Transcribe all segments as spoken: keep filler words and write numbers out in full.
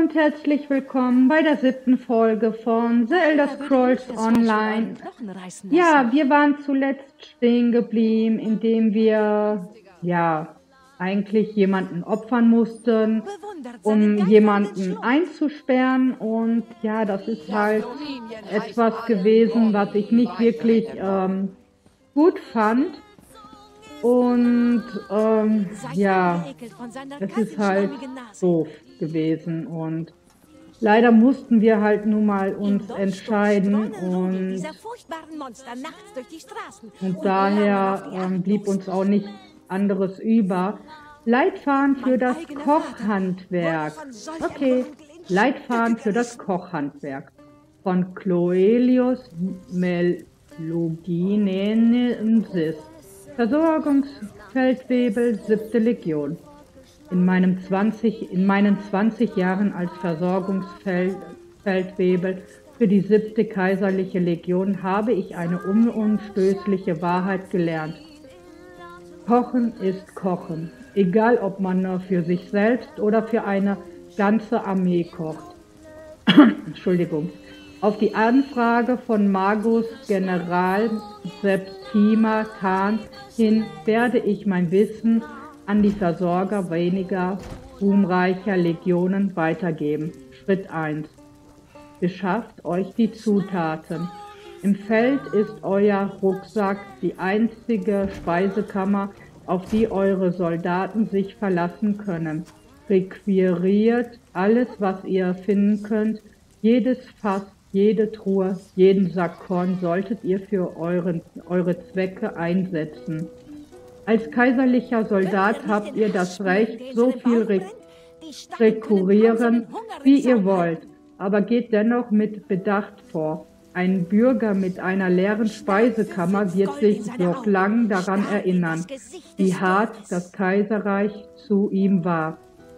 und herzlich willkommen bei der siebten Folge von The Elder Scrolls Online. Ja, wir waren zuletzt stehen geblieben, indem wir, ja, eigentlich jemanden opfern mussten, um jemanden einzusperren. Und ja, das ist halt etwas gewesen, was ich nicht wirklich ähm, gut fand. Und ähm, ja, es ist halt doof gewesen und leider mussten wir halt nun mal uns entscheiden und, und daher ähm, blieb uns auch nichts anderes über. Leitfaden für das Kochhandwerk. Okay, Leitfaden für das Kochhandwerk von Cloelius Meloginensis. Versorgungsfeldwebel, siebte Legion. In, meinem zwanzig, in meinen zwanzig Jahren als Versorgungsfeldwebel für die siebte kaiserliche Legion habe ich eine unumstößliche Wahrheit gelernt. Kochen ist Kochen, egal ob man nur für sich selbst oder für eine ganze Armee kocht. Entschuldigung. Auf die Anfrage von Magus General Septima Khan hin werde ich mein Wissen an die Versorger weniger ruhmreicher Legionen weitergeben. Schritt eins. Beschafft euch die Zutaten. Im Feld ist euer Rucksack die einzige Speisekammer, auf die eure Soldaten sich verlassen können. Requiriert alles, was ihr finden könnt, jedes Fass, jede Truhe, jeden Sack Korn solltet ihr für euren, eure Zwecke einsetzen. Als kaiserlicher Soldat habt ihr das Recht, so viel re rekurrieren, wie ihr wollt, aber geht dennoch mit Bedacht vor. Ein Bürger mit einer leeren Speisekammer wird sich noch lang daran erinnern, wie hart das Kaiserreich zu ihm war.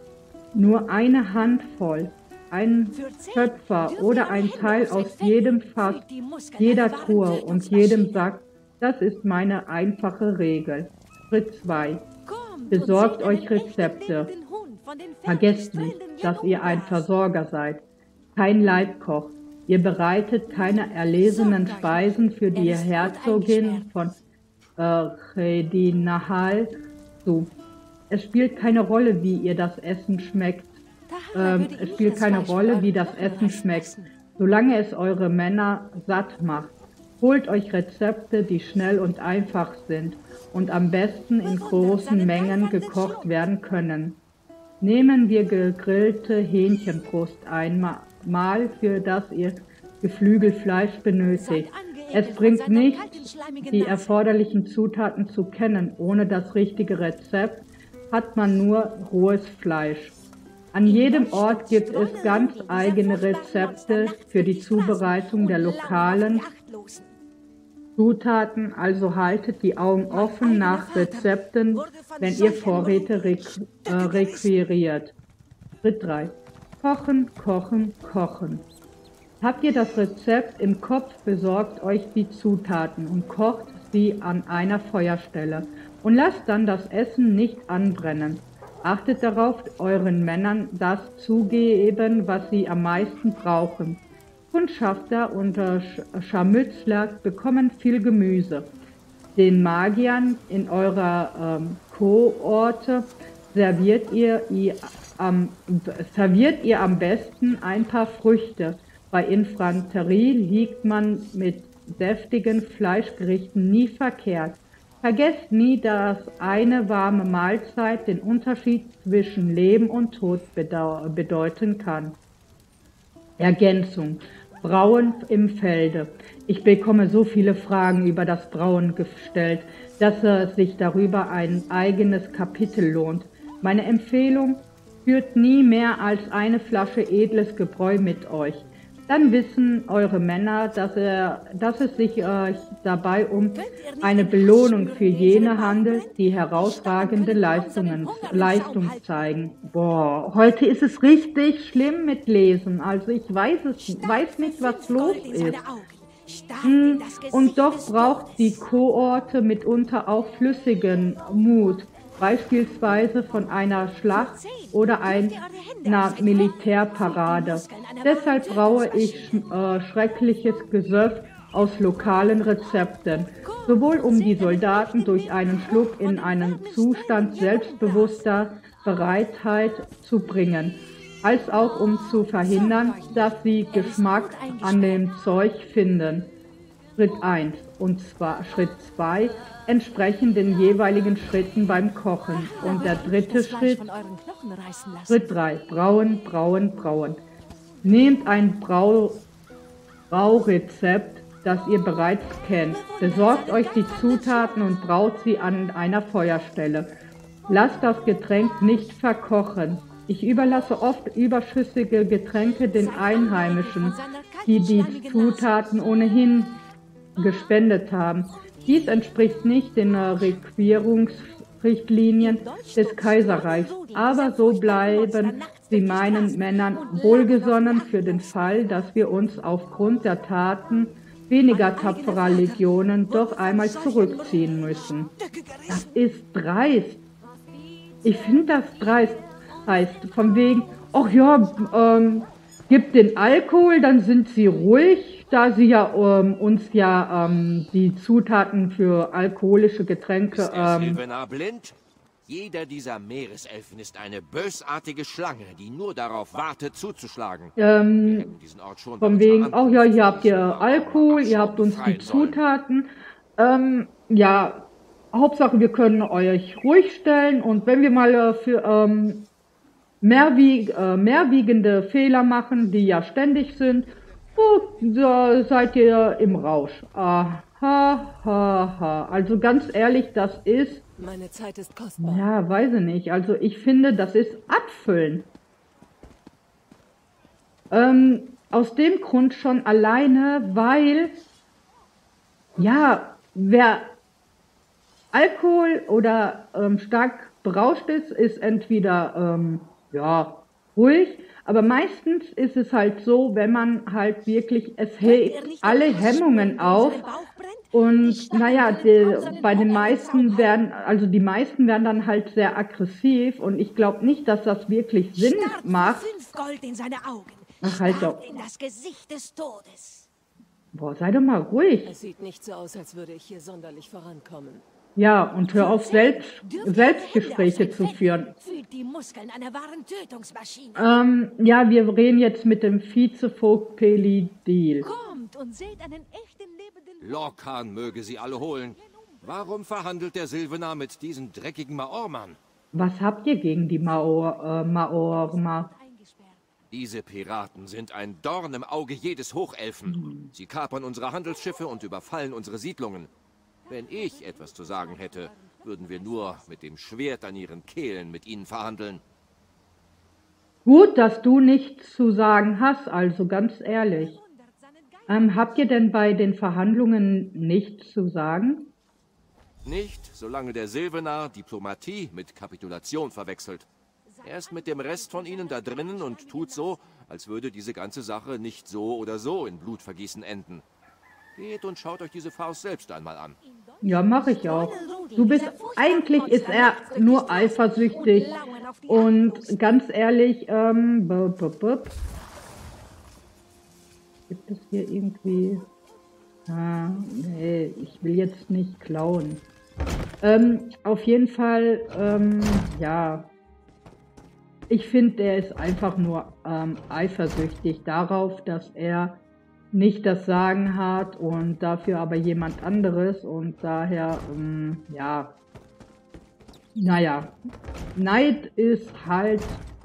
Nur eine Handvoll, ein Töpfer oder ein Teil aus jedem Fass, jeder Truhe und jedem Sack, das ist meine einfache Regel. Schritt zwei. Besorgt euch Rezepte. Vergesst nicht, dass ihr ein Versorger seid, kein Leibkoch. Ihr bereitet keine erlesenen Speisen für die Herzogin von äh, Redinahal zu. Es spielt keine Rolle, wie ihr das Essen schmeckt. Ähm, es spielt keine Rolle, wie das Essen schmeckt, solange es eure Männer satt macht. Holt euch Rezepte, die schnell und einfach sind und am besten in großen Mengen gekocht werden können. Nehmen wir gegrillte Hähnchenbrust einmal, für das ihr Geflügelfleisch benötigt. Es bringt nichts, die erforderlichen Zutaten zu kennen. Ohne das richtige Rezept hat man nur rohes Fleisch. An jedem Ort gibt es ganz eigene Rezepte für die Zubereitung der lokalen Zutaten, also haltet die Augen offen nach Rezepten, wenn ihr Vorräte requ äh, requiriert. Schritt drei. Kochen, kochen, kochen. Habt ihr das Rezept im Kopf, besorgt euch die Zutaten und kocht sie an einer Feuerstelle und lasst dann das Essen nicht anbrennen. Achtet darauf, euren Männern das zugeben, was sie am meisten brauchen. Kundschafter und Scharmützler bekommen viel Gemüse. Den Magiern in eurer ähm, Kohorte serviert ihr, ihr, am, serviert ihr am besten ein paar Früchte. Bei Infanterie liegt man mit deftigen Fleischgerichten nie verkehrt. Vergesst nie, dass eine warme Mahlzeit den Unterschied zwischen Leben und Tod bedeuten kann. Ergänzung. Brauen im Felde. Ich bekomme so viele Fragen über das Brauen gestellt, dass es sich darüber ein eigenes Kapitel lohnt. Meine Empfehlung: führt nie mehr als eine Flasche edles Gebräu mit euch. Dann wissen eure Männer, dass, er, dass es sich äh, dabei um eine Belohnung für jene handelt, die herausragende Leistungen, Leistung zeigen. Boah, heute ist es richtig schlimm mit Lesen. Also ich weiß, es, weiß nicht, was los ist. Hm, und doch braucht die Kohorte mitunter auch flüssigen Mut. beispielsweise von einer Schlacht oder einer Militärparade. Deshalb brauche ich äh, schreckliches Gesöff aus lokalen Rezepten, sowohl um die Soldaten durch einen Schluck in einen Zustand selbstbewusster Bereitheit zu bringen, als auch um zu verhindern, dass sie Geschmack an dem Zeug finden. Schritt eins und zwar Schritt zwei entsprechen den jeweiligen Schritten beim Kochen. Und der dritte Schritt, Schritt drei, brauen, brauen, brauen. Nehmt ein Brau, Braurezept, das ihr bereits kennt. Besorgt euch die Zutaten und braut sie an einer Feuerstelle. Lasst das Getränk nicht verkochen. Ich überlasse oft überschüssige Getränke den Einheimischen, die die Zutaten ohnehin gespendet haben. Dies entspricht nicht den Requirierungsrichtlinien des Kaiserreichs, aber so bleiben sie meinen Männern wohlgesonnen für den Fall, dass wir uns aufgrund der Taten weniger tapferer Legionen doch einmal zurückziehen müssen. Das ist dreist. Ich finde das dreist. Heißt, von wegen, ach ja, ähm, gibt den Alkohol, dann sind sie ruhig, da sie ja ähm, uns ja ähm, die Zutaten für alkoholische Getränke... Ist der Ähm, Silvenar blind? Jeder dieser Meereselfen ist eine bösartige Schlange, die nur darauf wartet, zuzuschlagen. ähm, Diesen Ort schon von wegen, ach ja, hier habt ihr Alkohol, ihr habt uns die Zutaten. Ähm, ja, Hauptsache, wir können euch ruhig stellen und wenn wir mal äh, für... Ähm, Mehrwieg, äh, mehrwiegende Fehler machen, die ja ständig sind, oh, da seid ihr im Rausch. Aha, ha, ha. Also ganz ehrlich, das ist... Meine Zeit ist kostbar. Ja, weiß ich nicht. Also ich finde, das ist Abfüllen. Ähm, aus dem Grund schon alleine, weil, ja, wer Alkohol oder ähm, stark berauscht ist, ist entweder... Ähm, ja, ruhig, aber meistens ist es halt so, wenn man halt wirklich, es hebt alle Hemmungen auf und naja, die, bei den meisten werden, also die meisten werden dann halt sehr aggressiv und ich glaube nicht, dass das wirklich Sinn macht. Ach halt doch. Boah, sei doch mal ruhig. Es sieht nicht so aus, als würde ich hier sonderlich vorankommen. Ja, und hör auf, Selbst, Selbstgespräche zu führen. Ähm, ja, wir reden jetzt mit dem Vizevogt Pelidil. Kommt und seht einen echten lebenden... Lorcan möge sie alle holen. Warum verhandelt der Silvenar mit diesen dreckigen Maormern? Was habt ihr gegen die Maor, äh, Maormer? Diese Piraten sind ein Dorn im Auge jedes Hochelfen. Sie kapern unsere Handelsschiffe und überfallen unsere Siedlungen. Wenn ich etwas zu sagen hätte, würden wir nur mit dem Schwert an ihren Kehlen mit ihnen verhandeln. Gut, dass du nichts zu sagen hast, also ganz ehrlich. Ähm, habt ihr denn bei den Verhandlungen nichts zu sagen? Nicht, solange der Silvenar Diplomatie mit Kapitulation verwechselt. Er ist mit dem Rest von ihnen da drinnen und tut so, als würde diese ganze Sache nicht so oder so in Blutvergießen enden. Geht und schaut euch diese Farce selbst einmal an. Ja, mache ich auch. Du bist, eigentlich ist er nur eifersüchtig und ganz ehrlich, ähm, bup, bup, bup. Gibt es hier irgendwie, ah, nee, ich will jetzt nicht klauen. Ähm, auf jeden Fall, ähm, ja, ich finde, der ist einfach nur ähm, eifersüchtig darauf, dass er nicht das Sagen hat und dafür aber jemand anderes und daher, ähm, ja, naja, Neid ist halt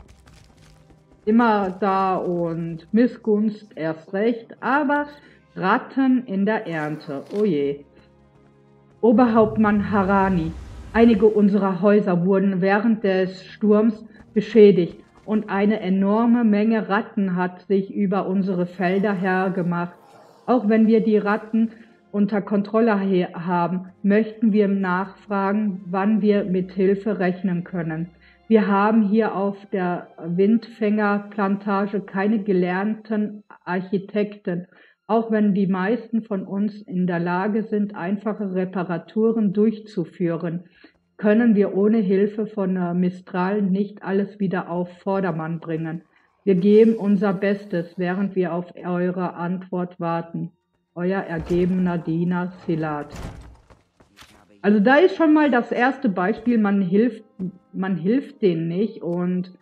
immer da und Missgunst erst recht, aber Ratten in der Ernte, oh je. Oberhauptmann Harani, einige unserer Häuser wurden während des Sturms beschädigt und eine enorme Menge Ratten hat sich über unsere Felder hergemacht. Auch wenn wir die Ratten unter Kontrolle haben, möchten wir nachfragen, wann wir mit Hilfe rechnen können. Wir haben hier auf der Windfängerplantage keine gelernten Architekten, auch wenn die meisten von uns in der Lage sind, einfache Reparaturen durchzuführen. können wir ohne Hilfe von äh, Mistral nicht alles wieder auf Vordermann bringen. Wir geben unser Bestes, während wir auf eure Antwort warten. Euer ergebener Diener Silat. Also da ist schon mal das erste Beispiel, man hilft, man hilft denen nicht. Und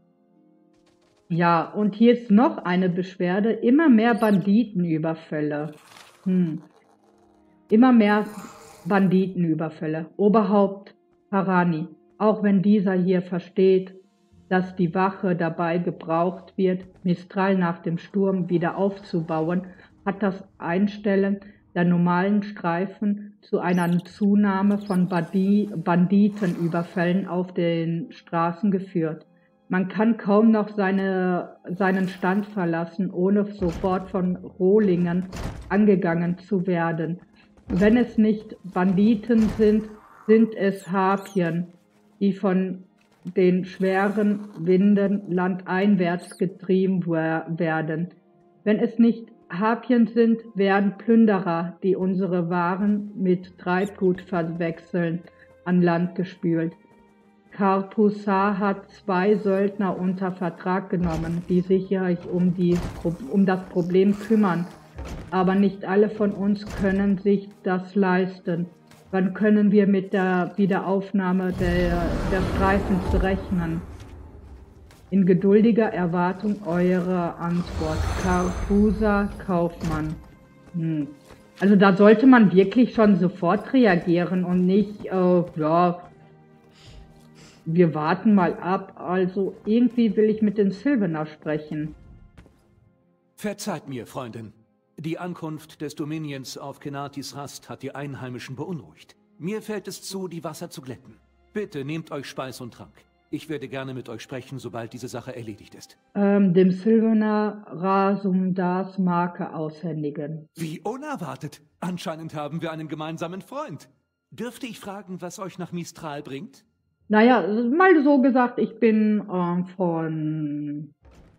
ja, und hier ist noch eine Beschwerde, immer mehr Banditenüberfälle. Hm. Immer mehr Banditenüberfälle. Oberhaupt Harani, auch wenn dieser hier versteht, dass die Wache dabei gebraucht wird, Mistral nach dem Sturm wieder aufzubauen, hat das Einstellen der normalen Streifen zu einer Zunahme von Bandi Banditenüberfällen auf den Straßen geführt. Man kann kaum noch seine, seinen Stand verlassen, ohne sofort von Rohlingen angegangen zu werden. Wenn es nicht Banditen sind, sind es Harpien, die von den schweren Winden landeinwärts getrieben werden. Wenn es nicht Harpien sind, werden Plünderer, die unsere Waren mit Treibgut verwechseln, an Land gespült. Karpusar hat zwei Söldner unter Vertrag genommen, die sich um, die, um das Problem kümmern. Aber nicht alle von uns können sich das leisten. Wann können wir mit der Wiederaufnahme der, der Streifens rechnen? In geduldiger Erwartung eurer Antwort. Karpusa Kaufmann. Hm. Also da sollte man wirklich schon sofort reagieren und nicht, äh, ja, wir warten mal ab. Also irgendwie will ich mit den Sylvaner sprechen. Verzeiht mir, Freundin. Die Ankunft des Dominions auf Kenatis Rast hat die Einheimischen beunruhigt. Mir fällt es zu, die Wasser zu glätten. Bitte nehmt euch Speis und Trank. Ich werde gerne mit euch sprechen, sobald diese Sache erledigt ist. Ähm, dem Sylvaner Rasumdars Marke aushändigen. Wie unerwartet. Anscheinend haben wir einen gemeinsamen Freund. Dürfte ich fragen, was euch nach Mistral bringt? Naja, mal so gesagt, ich bin ähm, von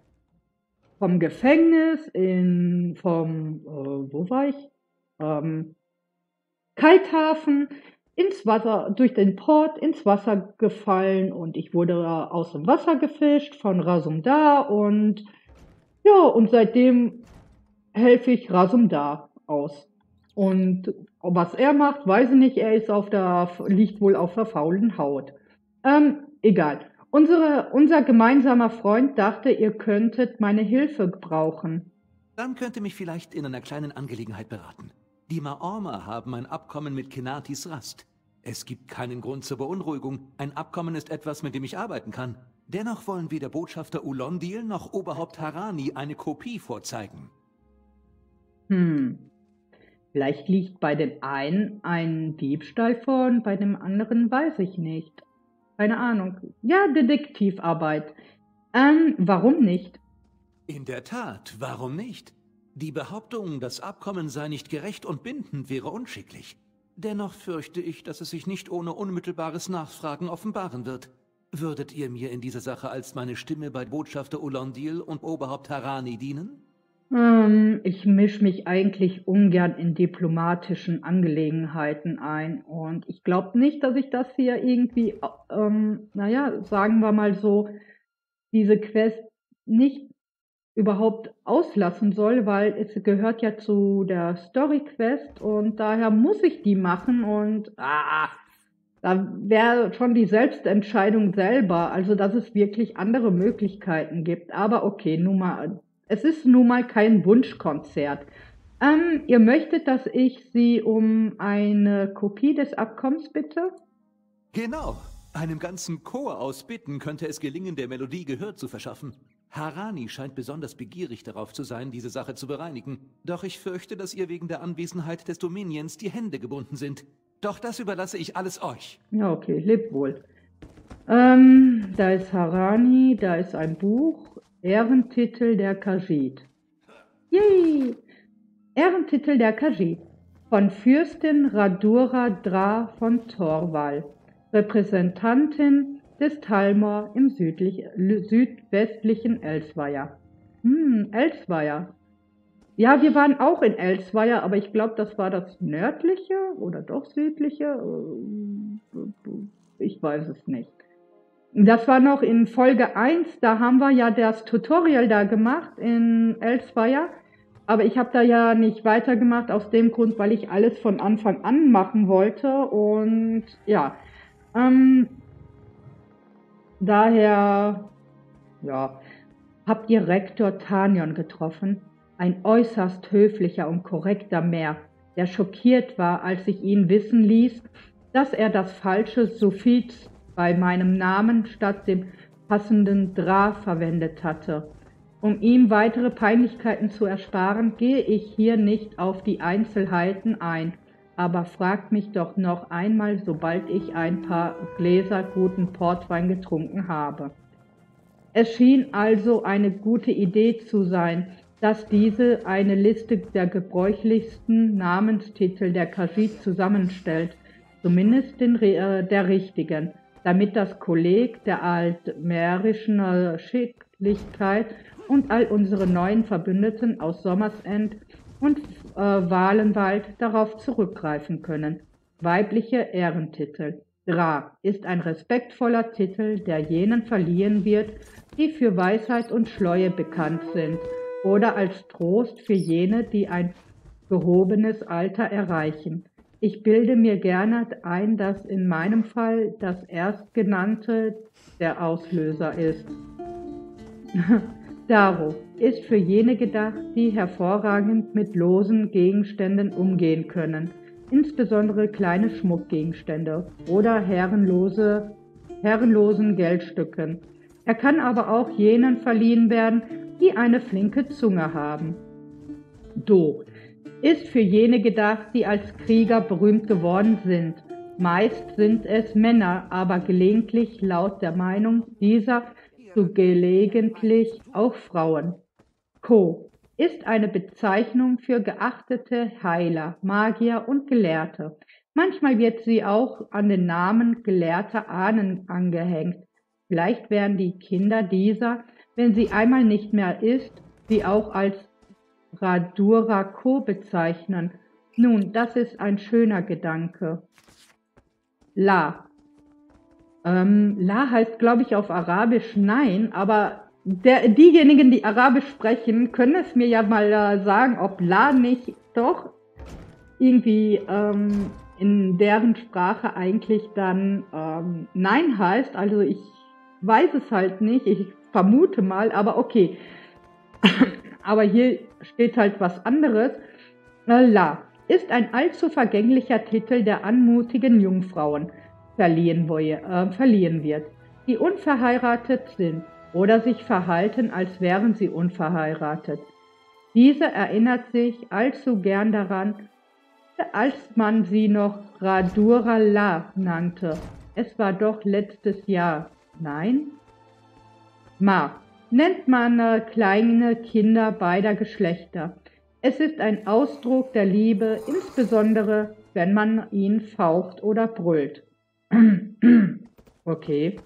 vom Gefängnis in vom äh, wo war ich? Ähm, Kalthafen ins Wasser, durch den Port ins Wasser gefallen und ich wurde aus dem Wasser gefischt von Rasumdar und ja, und seitdem helfe ich Rasumdar aus. Und was er macht, weiß ich nicht, er ist auf der, liegt wohl auf der faulen Haut. Ähm, egal. Unsere, unser gemeinsamer Freund dachte, ihr könntet meine Hilfe gebrauchen. Dann könnte mich vielleicht in einer kleinen Angelegenheit beraten. Die Maormer haben ein Abkommen mit Kenatis Rast. Es gibt keinen Grund zur Beunruhigung. Ein Abkommen ist etwas, mit dem ich arbeiten kann. Dennoch wollen weder Botschafter Ulondil noch Oberhaupt Harani eine Kopie vorzeigen. Hm. Vielleicht liegt bei dem einen ein Diebstahl vor und bei dem anderen weiß ich nicht. Keine Ahnung. Ja, Detektivarbeit. Ähm, warum nicht? In der Tat, warum nicht? Die Behauptung, das Abkommen sei nicht gerecht und bindend, wäre unschicklich. Dennoch fürchte ich, dass es sich nicht ohne unmittelbares Nachfragen offenbaren wird. Würdet ihr mir in dieser Sache als meine Stimme bei Botschafter Ulondil und Oberhaupt Harani dienen? Ähm, ich mische mich eigentlich ungern in diplomatischen Angelegenheiten ein und ich glaube nicht, dass ich das hier irgendwie, ähm, naja, sagen wir mal so, diese Quest nicht überhaupt auslassen soll, weil es gehört ja zu der Story-Quest und daher muss ich die machen und ah, da wäre schon die Selbstentscheidung selber, also dass es wirklich andere Möglichkeiten gibt. Aber okay, nun mal, es ist nun mal kein Wunschkonzert. Ähm, ihr möchtet, dass ich Sie um eine Kopie des Abkommens bitte? Genau. Einem ganzen Chor aus Bitten könnte es gelingen, der Melodie Gehör zu verschaffen. Harani scheint besonders begierig darauf zu sein, diese Sache zu bereinigen. Doch ich fürchte, dass ihr wegen der Anwesenheit des Dominions die Hände gebunden sind. Doch das überlasse ich alles euch. Ja, okay, lebt wohl. Ähm, da ist Harani, da ist ein Buch. Ehrentitel der Khajiit. Yay! Ehrentitel der Khajiit. Von Fürstin Radura Dra von Torwal. Repräsentantin des Talmor im südlich, südwestlichen Elsweier. Hm, Elsweier. Ja, wir waren auch in Elsweier, aber ich glaube, das war das nördliche oder doch südliche. ich weiß es nicht. Das war noch in Folge eins, da haben wir ja das Tutorial da gemacht in Elsewhere, aber ich habe da ja nicht weitergemacht aus dem Grund, weil ich alles von Anfang an machen wollte und ja, ähm, daher, ja, habt ihr Rektor Tanion getroffen, ein äußerst höflicher und korrekter Mehr, der schockiert war, als ich ihn wissen ließ, dass er das falsche Suffix bei meinem Namen statt dem passenden Dra verwendet hatte. Um ihm weitere Peinlichkeiten zu ersparen, gehe ich hier nicht auf die Einzelheiten ein, aber fragt mich doch noch einmal, sobald ich ein paar Gläser guten Portwein getrunken habe. Es schien also eine gute Idee zu sein, dass diese eine Liste der gebräuchlichsten Namenstitel der Khajiit zusammenstellt, zumindest den, äh, der richtigen, damit das Kolleg der altmährischen Schicklichkeit und all unsere neuen Verbündeten aus Sommersend und äh, Wahlenwald darauf zurückgreifen können. Weibliche Ehrentitel. Dra ist ein respektvoller Titel, der jenen verliehen wird, die für Weisheit und Schleue bekannt sind, oder als Trost für jene, die ein gehobenes Alter erreichen. Ich bilde mir gerne ein, dass in meinem Fall das Erstgenannte der Auslöser ist. Daro ist für jene gedacht, die hervorragend mit losen Gegenständen umgehen können, insbesondere kleine Schmuckgegenstände oder herrenlose, herrenlosen Geldstücken. Er kann aber auch jenen verliehen werden, die eine flinke Zunge haben. Do ist für jene gedacht, die als Krieger berühmt geworden sind. Meist sind es Männer, aber gelegentlich laut der Meinung dieser zu gelegentlich auch Frauen. Ko ist eine Bezeichnung für geachtete Heiler, Magier und Gelehrte. Manchmal wird sie auch an den Namen gelehrter Ahnen angehängt. Vielleicht werden die Kinder dieser, wenn sie einmal nicht mehr ist, sie auch als Radura Ko bezeichnen. Nun, das ist ein schöner Gedanke. La. Ähm, La heißt, glaube ich, auf Arabisch Nein, aber der, diejenigen, die Arabisch sprechen, können es mir ja mal äh, sagen, ob La nicht doch irgendwie ähm, in deren Sprache eigentlich dann ähm, Nein heißt. Also ich weiß es halt nicht, ich vermute mal, aber okay. Aber hier steht halt was anderes. La ist ein allzu vergänglicher Titel der anmutigen Jungfrauen, verliehen, äh, verliehen wird, die unverheiratet sind oder sich verhalten, als wären sie unverheiratet. Diese erinnert sich allzu gern daran, als man sie noch Radura La nannte. Es war doch letztes Jahr. Nein? Ma nennt man äh, kleine Kinder beider Geschlechter. Es ist ein Ausdruck der Liebe, insbesondere wenn man ihn faucht oder brüllt. Okay.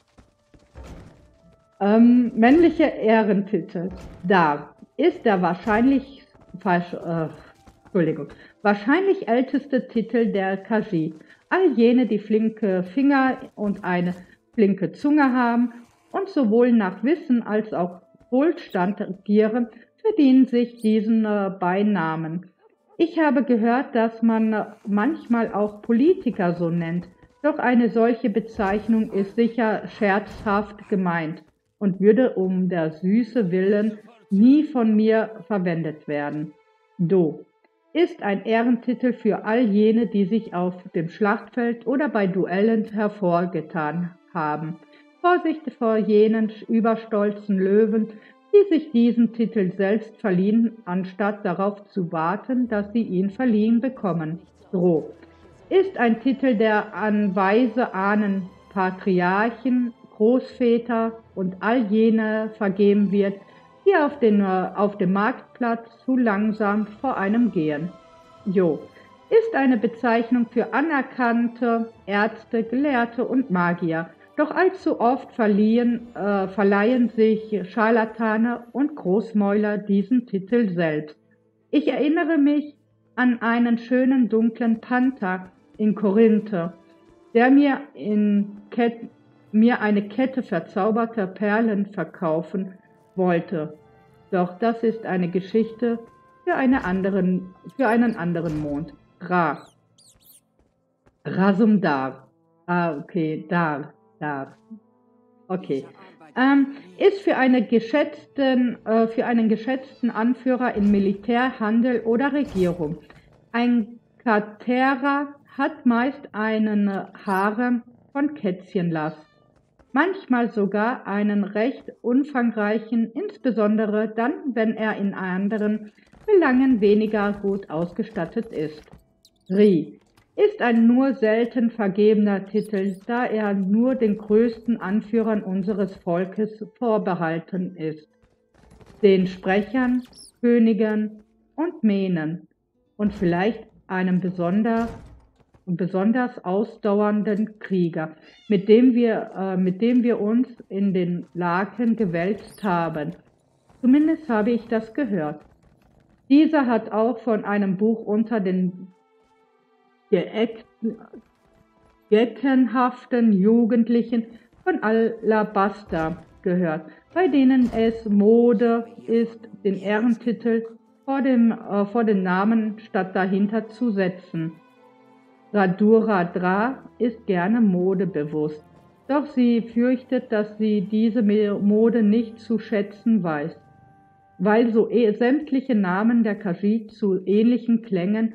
Ähm, männliche Ehrentitel. Da ist der wahrscheinlich, falsch, äh, Entschuldigung, wahrscheinlich älteste Titel der Khajiit. All jene, die flinke Finger und eine flinke Zunge haben und sowohl nach Wissen als auch Wohlstand gieren, verdienen sich diesen äh, Beinamen. Ich habe gehört, dass man äh, manchmal auch Politiker so nennt, doch eine solche Bezeichnung ist sicher scherzhaft gemeint und würde um der Süße willen nie von mir verwendet werden. Do ist ein Ehrentitel für all jene, die sich auf dem Schlachtfeld oder bei Duellen hervorgetan haben. Vorsicht vor jenen überstolzen Löwen, die sich diesen Titel selbst verliehen, anstatt darauf zu warten, dass sie ihn verliehen bekommen. Dro ist ein Titel, der an weise Ahnen, Patriarchen, Großväter und all jene vergeben wird, die auf, den, auf dem Marktplatz zu langsam vor einem gehen. Jo ist eine Bezeichnung für anerkannte Ärzte, Gelehrte und Magier, doch allzu oft verliehen, äh, verleihen sich Scharlatane und Großmäuler diesen Titel selbst. Ich erinnere mich an einen schönen dunklen Panther in Korinthe, der mir, in Ket mir eine Kette verzauberter Perlen verkaufen wollte. Doch das ist eine Geschichte für, eine anderen, für einen anderen Mond. Ra. Razumdar. Ah, okay, Dar. Dar. Okay. Ähm, ist für, eine geschätzten, äh, für einen geschätzten Anführer in Militär, Handel oder Regierung. Ein Katera hat meist einen Harem von Kätzchenlass. Manchmal sogar einen recht umfangreichen, insbesondere dann, wenn er in anderen Belangen weniger gut ausgestattet ist. Ri ist ein nur selten vergebener Titel, da er nur den größten Anführern unseres Volkes vorbehalten ist, den Sprechern, Königen und Mähnen und vielleicht einem besonder, besonders ausdauernden Krieger, mit dem wir, äh, mit dem wir uns in den Laken gewälzt haben. Zumindest habe ich das gehört. Dieser hat auch von einem Buch unter den geckenhaften Jugendlichen von Alabasta gehört, bei denen es Mode ist, den Ehrentitel vor dem, äh, vor den Namen statt dahinter zu setzen. Radura Dra ist gerne modebewusst, doch sie fürchtet, dass sie diese Mode nicht zu schätzen weiß, weil so eh sämtliche Namen der Khajiit zu ähnlichen Klängen.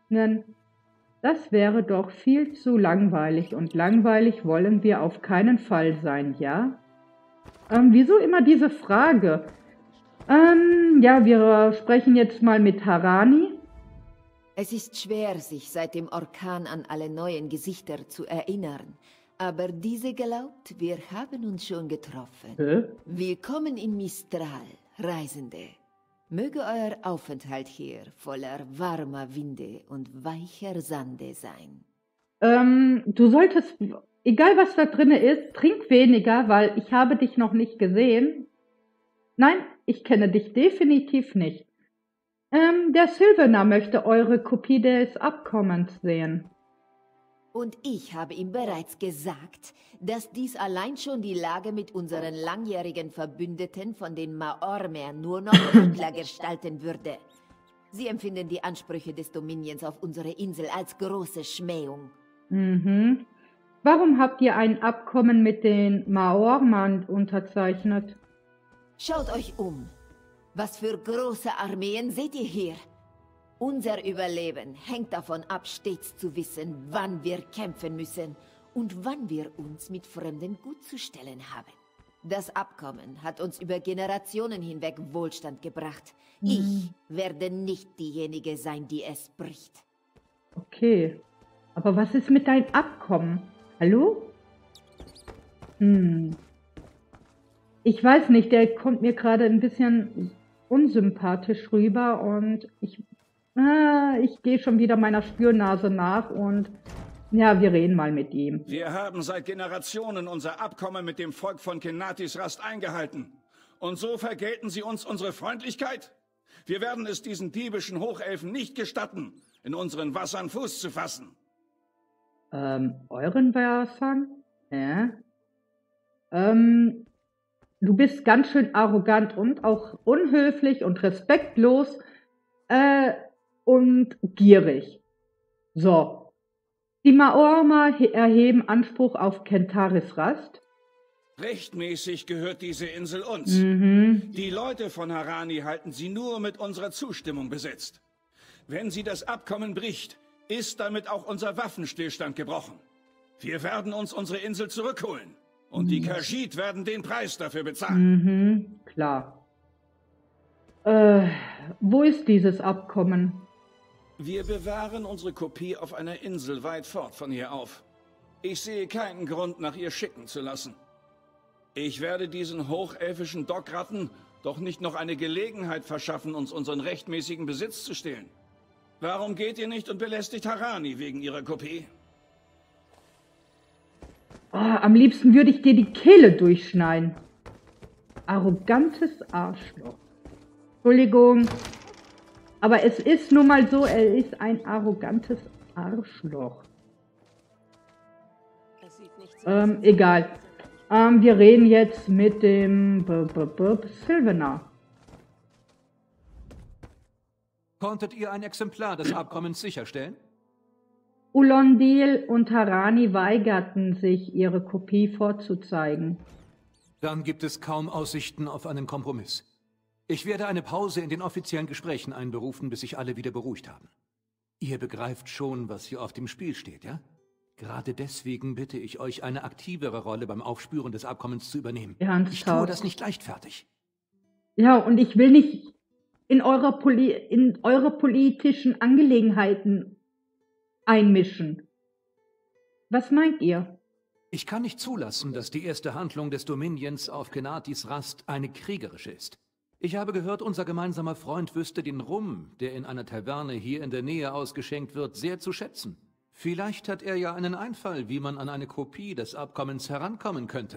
Das wäre doch viel zu langweilig und langweilig wollen wir auf keinen Fall sein, ja? Ähm, wieso immer diese Frage? Ähm, ja, wir sprechen jetzt mal mit Harani. Es ist schwer, sich seit dem Orkan an alle neuen Gesichter zu erinnern. Aber diese glaubt, wir haben uns schon getroffen. Hä? Willkommen in Mistral, Reisende. Möge euer Aufenthalt hier voller warmer Winde und weicher Sande sein. Ähm, du solltest, egal was da drin ist, trink weniger, weil ich habe dich noch nicht gesehen. Nein, ich kenne dich definitiv nicht. Ähm, der Sylvaner möchte eure Kopie des Abkommens sehen. Und ich habe ihm bereits gesagt, dass dies allein schon die Lage mit unseren langjährigen Verbündeten von den Maormer nur noch übler gestalten würde. Sie empfinden die Ansprüche des Dominions auf unsere Insel als große Schmähung. Mhm. Warum habt ihr ein Abkommen mit den Maormern unterzeichnet? Schaut euch um. Was für große Armeen seht ihr hier? Unser Überleben hängt davon ab, stets zu wissen, wann wir kämpfen müssen und wann wir uns mit Fremden gut zu stellen haben. Das Abkommen hat uns über Generationen hinweg Wohlstand gebracht. Mhm. Ich werde nicht diejenige sein, die es bricht. Okay, aber was ist mit deinem Abkommen? Hallo? Hm. Ich weiß nicht, der kommt mir gerade ein bisschen unsympathisch rüber und ich... Ah, ich gehe schon wieder meiner Spürnase nach und ja, wir reden mal mit ihm. Wir haben seit Generationen unser Abkommen mit dem Volk von Kenatis Rast eingehalten. Und so vergelten sie uns unsere Freundlichkeit? Wir werden es diesen diebischen Hochelfen nicht gestatten, in unseren Wassern Fuß zu fassen. Ähm, euren Wassern? Ja. Ähm, du bist ganz schön arrogant und auch unhöflich und respektlos, äh, und gierig. So. Die Maormer erheben Anspruch auf Kentaris Rast. Rechtmäßig gehört diese Insel uns. Mhm. Die Leute von Harani halten sie nur mit unserer Zustimmung besetzt. Wenn sie das Abkommen bricht, ist damit auch unser Waffenstillstand gebrochen. Wir werden uns unsere Insel zurückholen. Und mhm. die Khajiit werden den Preis dafür bezahlen. Mhm, klar. Äh, wo ist dieses Abkommen? Wir bewahren unsere Kopie auf einer Insel weit fort von hier auf. Ich sehe keinen Grund, nach ihr schicken zu lassen. Ich werde diesen hochelfischen Dockratten doch nicht noch eine Gelegenheit verschaffen, uns unseren rechtmäßigen Besitz zu stehlen. Warum geht ihr nicht und belästigt Harani wegen ihrer Kopie? Oh, am liebsten würde ich dir die Kehle durchschneiden. Arrogantes Arschloch. Entschuldigung. Aber es ist nun mal so, er ist ein arrogantes Arschloch. Ähm, egal. Ähm, wir reden jetzt mit dem B -B -B Sylvanar. Konntet ihr ein Exemplar des Abkommens sicherstellen? Ulondil und Harani weigerten sich, ihre Kopie vorzuzeigen. Dann gibt es kaum Aussichten auf einen Kompromiss. Ich werde eine Pause in den offiziellen Gesprächen einberufen, bis sich alle wieder beruhigt haben. Ihr begreift schon, was hier auf dem Spiel steht, ja? Gerade deswegen bitte ich euch, eine aktivere Rolle beim Aufspüren des Abkommens zu übernehmen. Ernsthaft? Ich tue das nicht leichtfertig. Ja, und ich will nicht in eure, Poli in eure politischen Angelegenheiten einmischen. Was meint ihr? Ich kann nicht zulassen, dass die erste Handlung des Dominions auf Kenatis Rast eine kriegerische ist. Ich habe gehört, unser gemeinsamer Freund wüsste den Rum, der in einer Taverne hier in der Nähe ausgeschenkt wird, sehr zu schätzen. Vielleicht hat er ja einen Einfall, wie man an eine Kopie des Abkommens herankommen könnte.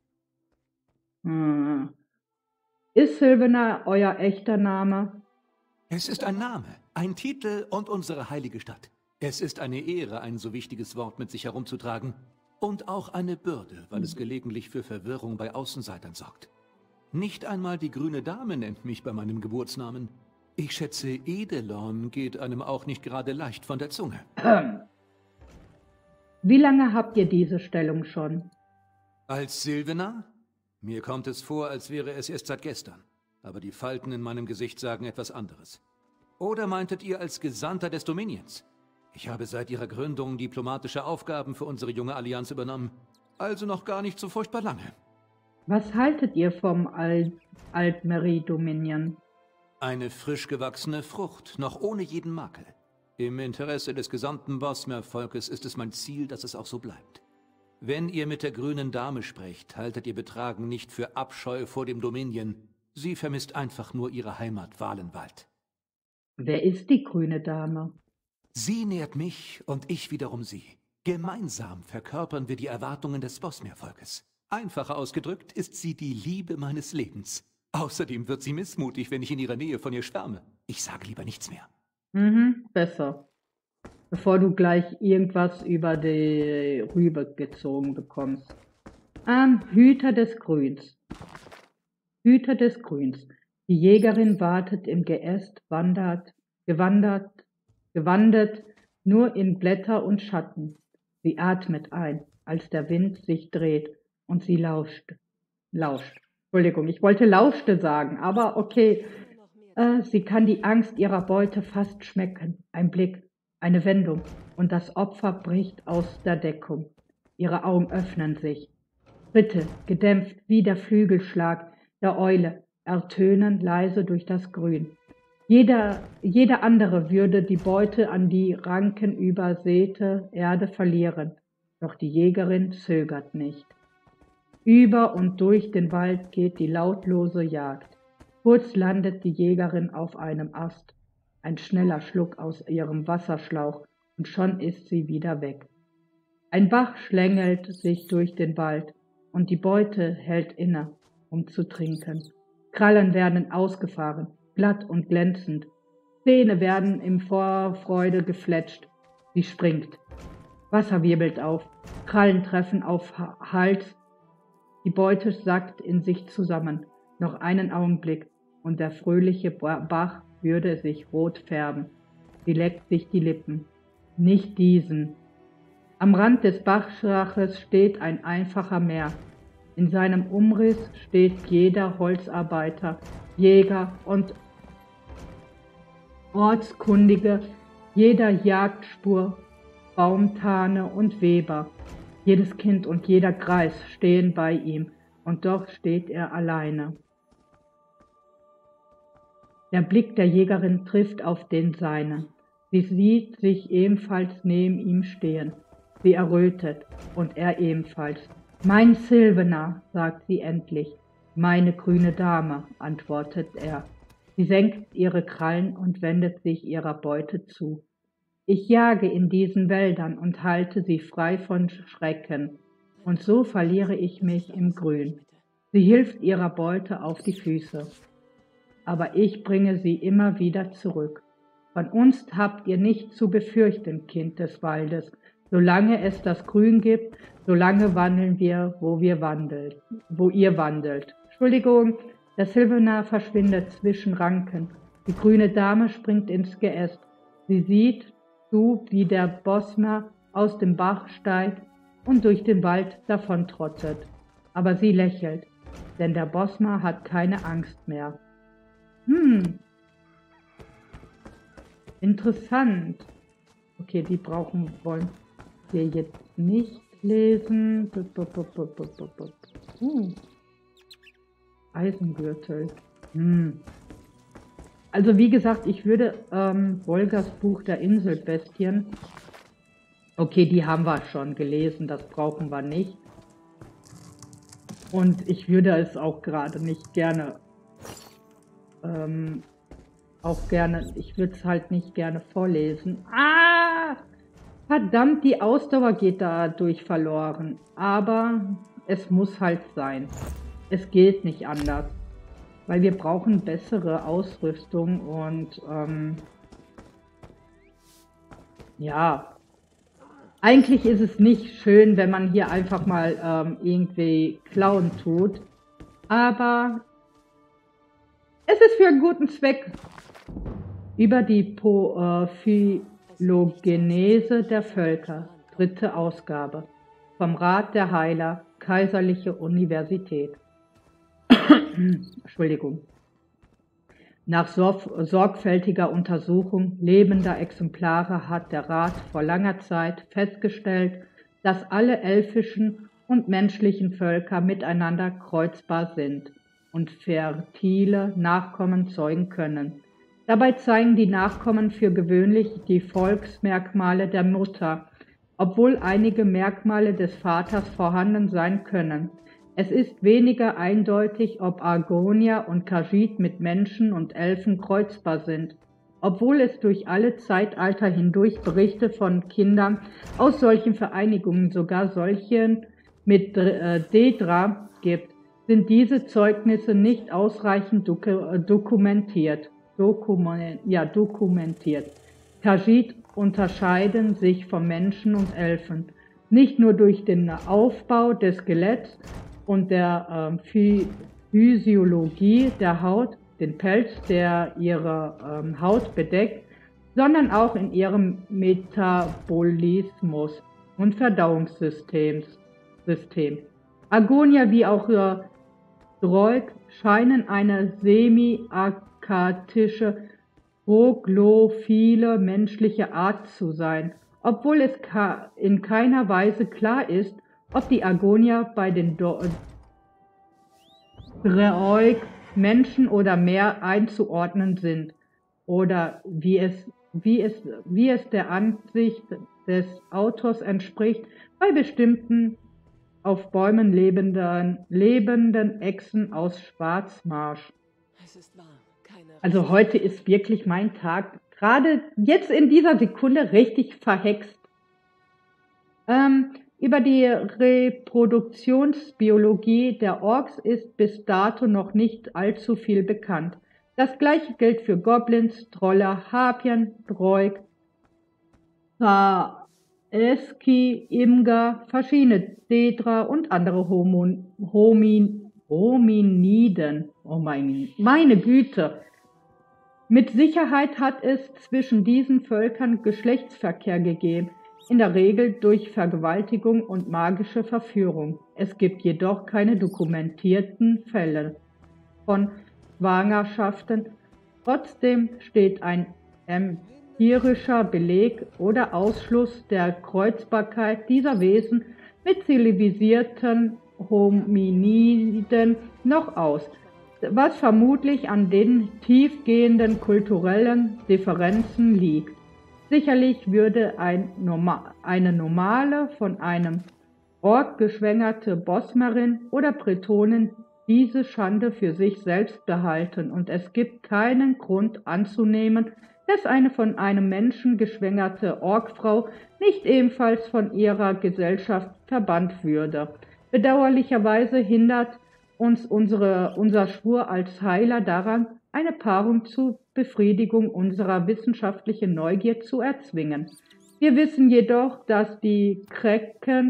Hm. Ist Sylvanar euer echter Name? Es ist ein Name, ein Titel und unsere heilige Stadt. Es ist eine Ehre, ein so wichtiges Wort mit sich herumzutragen. Und auch eine Bürde, weil es gelegentlich für Verwirrung bei Außenseitern sorgt. Nicht einmal die grüne Dame nennt mich bei meinem Geburtsnamen. Ich schätze, Edelon geht einem auch nicht gerade leicht von der Zunge. Wie lange habt ihr diese Stellung schon? Als Sylvanar? Mir kommt es vor, als wäre es erst seit gestern. Aber die Falten in meinem Gesicht sagen etwas anderes. Oder meintet ihr als Gesandter des Dominions? Ich habe seit ihrer Gründung diplomatische Aufgaben für unsere junge Allianz übernommen. Also noch gar nicht so furchtbar lange. Was haltet ihr vom Al Altmeri-Dominion? Eine frisch gewachsene Frucht, noch ohne jeden Makel. Im Interesse des gesamten Bosmer-Volkes ist es mein Ziel, dass es auch so bleibt. Wenn ihr mit der grünen Dame sprecht, haltet ihr Betragen nicht für Abscheu vor dem Dominion. Sie vermisst einfach nur ihre Heimat Valenwald. Wer ist die grüne Dame? Sie nährt mich und ich wiederum sie. Gemeinsam verkörpern wir die Erwartungen des Bosmer-Volkes. Einfacher ausgedrückt ist sie die Liebe meines Lebens. Außerdem wird sie missmutig, wenn ich in ihrer Nähe von ihr schwärme. Ich sage lieber nichts mehr. Mhm, besser. Bevor du gleich irgendwas über die Rübe gezogen bekommst. Ähm, Hüter des Grüns. Hüter des Grüns. Die Jägerin wartet im Geäst, wandert, gewandert, gewandert, nur in Blätter und Schatten. Sie atmet ein, als der Wind sich dreht, und sie lauscht. Lauscht. Entschuldigung, ich wollte lauschte sagen, aber okay. Äh, sie kann die Angst ihrer Beute fast schmecken. Ein Blick, eine Wendung, und das Opfer bricht aus der Deckung. Ihre Augen öffnen sich. Schritte, gedämpft wie der Flügelschlag der Eule, ertönen leise durch das Grün. Jeder, jeder andere würde die Beute an die rankenübersäte Erde verlieren, doch die Jägerin zögert nicht. Über und durch den Wald geht die lautlose Jagd. Kurz landet die Jägerin auf einem Ast, ein schneller Schluck aus ihrem Wasserschlauch, und schon ist sie wieder weg. Ein Bach schlängelt sich durch den Wald, und die Beute hält inne, um zu trinken. Krallen werden ausgefahren, glatt und glänzend. Zähne werden in Vorfreude gefletscht. Sie springt. Wasser wirbelt auf. Krallen treffen auf Hals. Die Beute sackt in sich zusammen. Noch einen Augenblick und der fröhliche Bach würde sich rot färben. Sie leckt sich die Lippen. Nicht diesen. Am Rand des Bachschaches steht ein einfacher Meer. In seinem Umriss steht jeder Holzarbeiter, Jäger und Ortskundige, jeder Jagdspur, Baumtane und Weber. Jedes Kind und jeder Greis stehen bei ihm, und doch steht er alleine. Der Blick der Jägerin trifft auf den seinen. Sie sieht sich ebenfalls neben ihm stehen. Sie errötet, und er ebenfalls. »Mein Sylvanar«, sagt sie endlich. »Meine grüne Dame«, antwortet er. Sie senkt ihre Krallen und wendet sich ihrer Beute zu. »Ich jage in diesen Wäldern und halte sie frei von Schrecken, und so verliere ich mich im Grün.« Sie hilft ihrer Beute auf die Füße. »Aber ich bringe sie immer wieder zurück. Von uns habt ihr nichts zu befürchten, Kind des Waldes. Solange es das Grün gibt, Solange wandeln wir, wo wir wandelt, wo ihr wandelt. Entschuldigung, der Sylvanar verschwindet zwischen Ranken. Die grüne Dame springt ins Geäst. Sie sieht zu, wie der Bosmer aus dem Bach steigt und durch den Wald davontrottet. Aber sie lächelt, denn der Bosmer hat keine Angst mehr. Hm, interessant. Okay, die brauchen wollen wir jetzt nicht lesen. Uh. Eisengürtel. Hm. Also wie gesagt, ich würde ähm, Wolgers Buch der Inselbestien. Okay, die haben wir schon gelesen, das brauchen wir nicht. Und ich würde es auch gerade nicht gerne, ähm, auch gerne, ich würde es halt nicht gerne vorlesen. Ah! Verdammt, die Ausdauer geht dadurch verloren. Aber es muss halt sein. Es geht nicht anders. Weil wir brauchen bessere Ausrüstung und ähm, ja, eigentlich ist es nicht schön, wenn man hier einfach mal ähm, irgendwie klauen tut. Aber es ist für einen guten Zweck. Über die Po äh, Phylogenese der Völker, dritte Ausgabe, vom Rat der Heiler, Kaiserliche Universität. Entschuldigung. Nach sorgfältiger Untersuchung lebender Exemplare hat der Rat vor langer Zeit festgestellt, dass alle elfischen und menschlichen Völker miteinander kreuzbar sind und fertile Nachkommen zeugen können. Dabei zeigen die Nachkommen für gewöhnlich die Volksmerkmale der Mutter, obwohl einige Merkmale des Vaters vorhanden sein können. Es ist weniger eindeutig, ob Argonia und Khajiit mit Menschen und Elfen kreuzbar sind, obwohl es durch alle Zeitalter hindurch Berichte von Kindern aus solchen Vereinigungen, sogar solchen mit äh, Dedra gibt, sind diese Zeugnisse nicht ausreichend doku dokumentiert. Dokument, ja, dokumentiert. Khajiit unterscheiden sich von Menschen und Elfen, nicht nur durch den Aufbau des Skeletts und der äh, Physiologie der Haut, den Pelz, der ihre ähm, Haut bedeckt, sondern auch in ihrem Metabolismus und Verdauungssystem. System. Argonia wie auch ihr Droig scheinen eine semi-akatische, troglophile menschliche Art zu sein, obwohl es in keiner Weise klar ist, ob die Argonier bei den Droig Menschen oder mehr einzuordnen sind oder wie es, wie es, wie es der Ansicht des Autors entspricht, bei bestimmten auf Bäumen lebenden, lebenden Echsen aus Schwarzmarsch. Es ist wahr. Keine Also heute ist wirklich mein Tag, gerade jetzt in dieser Sekunde richtig verhext. Ähm, über die Reproduktionsbiologie der Orks ist bis dato noch nicht allzu viel bekannt. Das gleiche gilt für Goblins, Troller, Harpien, Droig, Eski, Imger, verschiedene Dedra und andere Homo, Homin, Hominiden. Oh mein, meine Güte! Mit Sicherheit hat es zwischen diesen Völkern Geschlechtsverkehr gegeben, in der Regel durch Vergewaltigung und magische Verführung. Es gibt jedoch keine dokumentierten Fälle von Schwangerschaften. Trotzdem steht ein empirischer Beleg oder Ausschluss der Kreuzbarkeit dieser Wesen mit zivilisierten Hominiden noch aus, was vermutlich an den tiefgehenden kulturellen Differenzen liegt. Sicherlich würde ein Norma eine normale, von einem Ork geschwängerte Bosmerin oder Bretonin diese Schande für sich selbst behalten, und es gibt keinen Grund anzunehmen, dass eine von einem Menschen geschwängerte Orkfrau nicht ebenfalls von ihrer Gesellschaft verbannt würde. Bedauerlicherweise hindert uns unsere, unser Schwur als Heiler daran, eine Paarung zur Befriedigung unserer wissenschaftlichen Neugier zu erzwingen. Wir wissen jedoch, dass die Krecken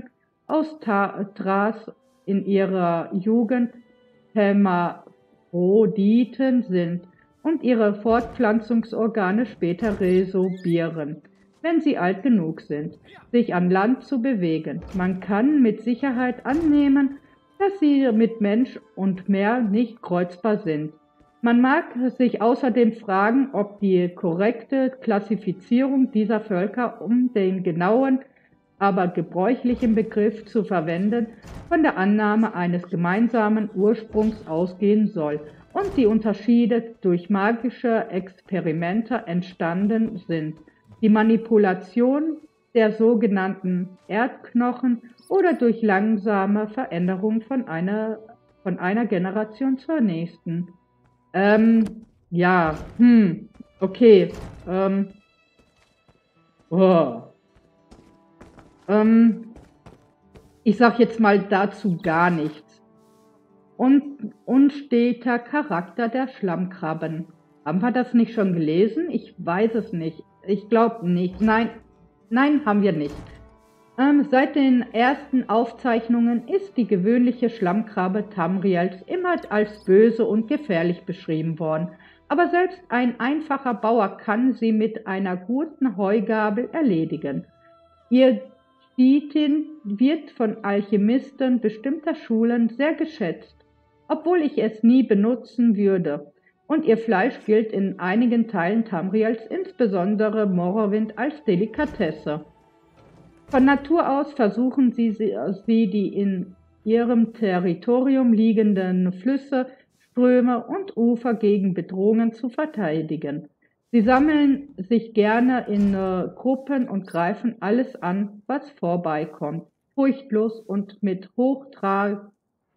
aus Tras in ihrer Jugend Hermaphroditen sind und ihre Fortpflanzungsorgane später resorbieren, wenn sie alt genug sind, sich an Land zu bewegen. Man kann mit Sicherheit annehmen, dass sie mit Mensch und Meer nicht kreuzbar sind. Man mag sich außerdem fragen, ob die korrekte Klassifizierung dieser Völker, um den genauen, aber gebräuchlichen Begriff zu verwenden, von der Annahme eines gemeinsamen Ursprungs ausgehen soll und die Unterschiede durch magische Experimente entstanden sind. Die Manipulation der sogenannten Erdknochen oder durch langsame Veränderung von einer, von einer Generation zur nächsten. Ähm, ja, hm, okay, ähm, oh. ähm, ich sag jetzt mal dazu gar nichts. Und unsteter Charakter der Schlammkrabben. Haben wir das nicht schon gelesen? Ich weiß es nicht. Ich glaube nicht. Nein, nein, haben wir nicht. Ähm, seit den ersten Aufzeichnungen ist die gewöhnliche Schlammkrabbe Tamriels immer als böse und gefährlich beschrieben worden. Aber selbst ein einfacher Bauer kann sie mit einer guten Heugabel erledigen. Ihr Chitin wird von Alchemisten bestimmter Schulen sehr geschätzt, obwohl ich es nie benutzen würde. Und ihr Fleisch gilt in einigen Teilen Tamriels, insbesondere Morrowind, als Delikatesse. Von Natur aus versuchen sie, sie die in ihrem Territorium liegenden Flüsse, Ströme und Ufer gegen Bedrohungen zu verteidigen. Sie sammeln sich gerne in äh, Gruppen und greifen alles an, was vorbeikommt, furchtlos und mit hochtrabender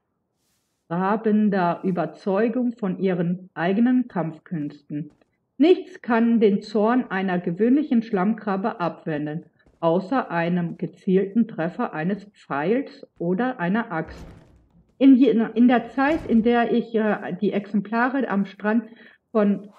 Überzeugung von ihren eigenen Kampfkünsten. Nichts kann den Zorn einer gewöhnlichen Schlammkrabbe abwenden, außer einem gezielten Treffer eines Pfeils oder einer Axt. In, in der Zeit, in der ich äh, die Exemplare am Strand von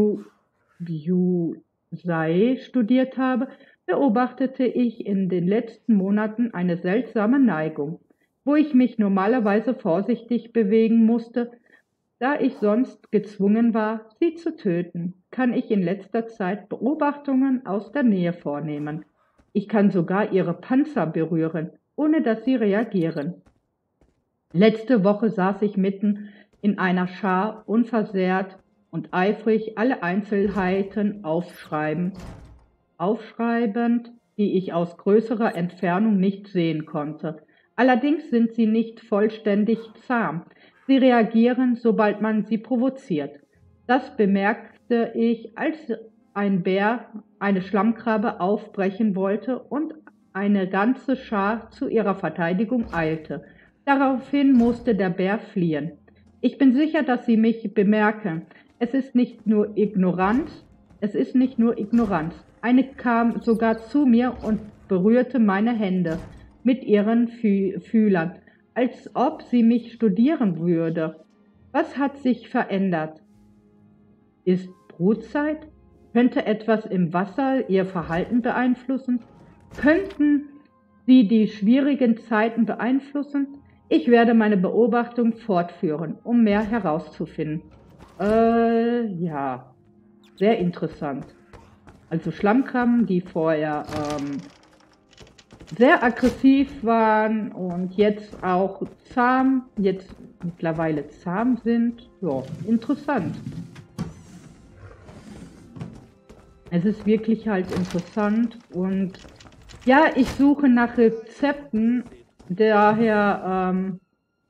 Bjusei studiert habe, beobachtete ich in den letzten Monaten eine seltsame Neigung, wo ich mich normalerweise vorsichtig bewegen musste, da ich sonst gezwungen war, sie zu töten, kann ich in letzter Zeit Beobachtungen aus der Nähe vornehmen. Ich kann sogar ihre Panzer berühren, ohne dass sie reagieren. Letzte Woche saß ich mitten in einer Schar, unversehrt und eifrig alle Einzelheiten aufschreiben, aufschreibend, die ich aus größerer Entfernung nicht sehen konnte. Allerdings sind sie nicht vollständig zahm. Sie reagieren, sobald man sie provoziert. Das bemerkte ich, als ein Bär eine Schlammkrabbe aufbrechen wollte und eine ganze Schar zu ihrer Verteidigung eilte. Daraufhin musste der Bär fliehen. Ich bin sicher, dass sie mich bemerken. Es ist nicht nur Ignoranz, es ist nicht nur Ignoranz. Eine kam sogar zu mir und berührte meine Hände mit ihren Fü- Fühlern, als ob sie mich studieren würde. Was hat sich verändert? Ist Brutzeit? Könnte etwas im Wasser ihr Verhalten beeinflussen? Könnten sie die schwierigen Zeiten beeinflussen? Ich werde meine Beobachtung fortführen, um mehr herauszufinden. Äh, ja, sehr interessant. Also Schlammkrabben, die vorher ähm, sehr aggressiv waren und jetzt auch zahm, jetzt mittlerweile zahm sind. Ja, interessant. Es ist wirklich halt interessant und ja, ich suche nach Rezepten, daher ähm,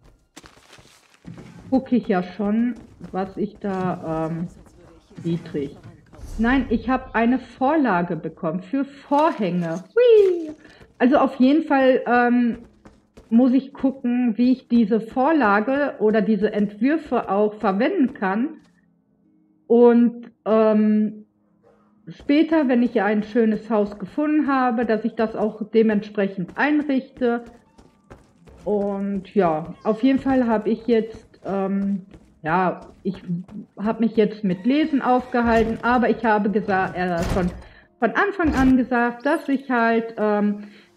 gucke ich ja schon, was ich da, ähm, Dietrich. Nein, ich habe eine Vorlage bekommen für Vorhänge. Hui! Also auf jeden Fall ähm, muss ich gucken, wie ich diese Vorlage oder diese Entwürfe auch verwenden kann. Und ähm, später, wenn ich ein schönes Haus gefunden habe, dass ich das auch dementsprechend einrichte. Und ja, auf jeden Fall habe ich jetzt, ähm, ja, ich habe mich jetzt mit Lesen aufgehalten, aber ich habe gesagt, äh, schon von Anfang an gesagt, dass ich halt ähm,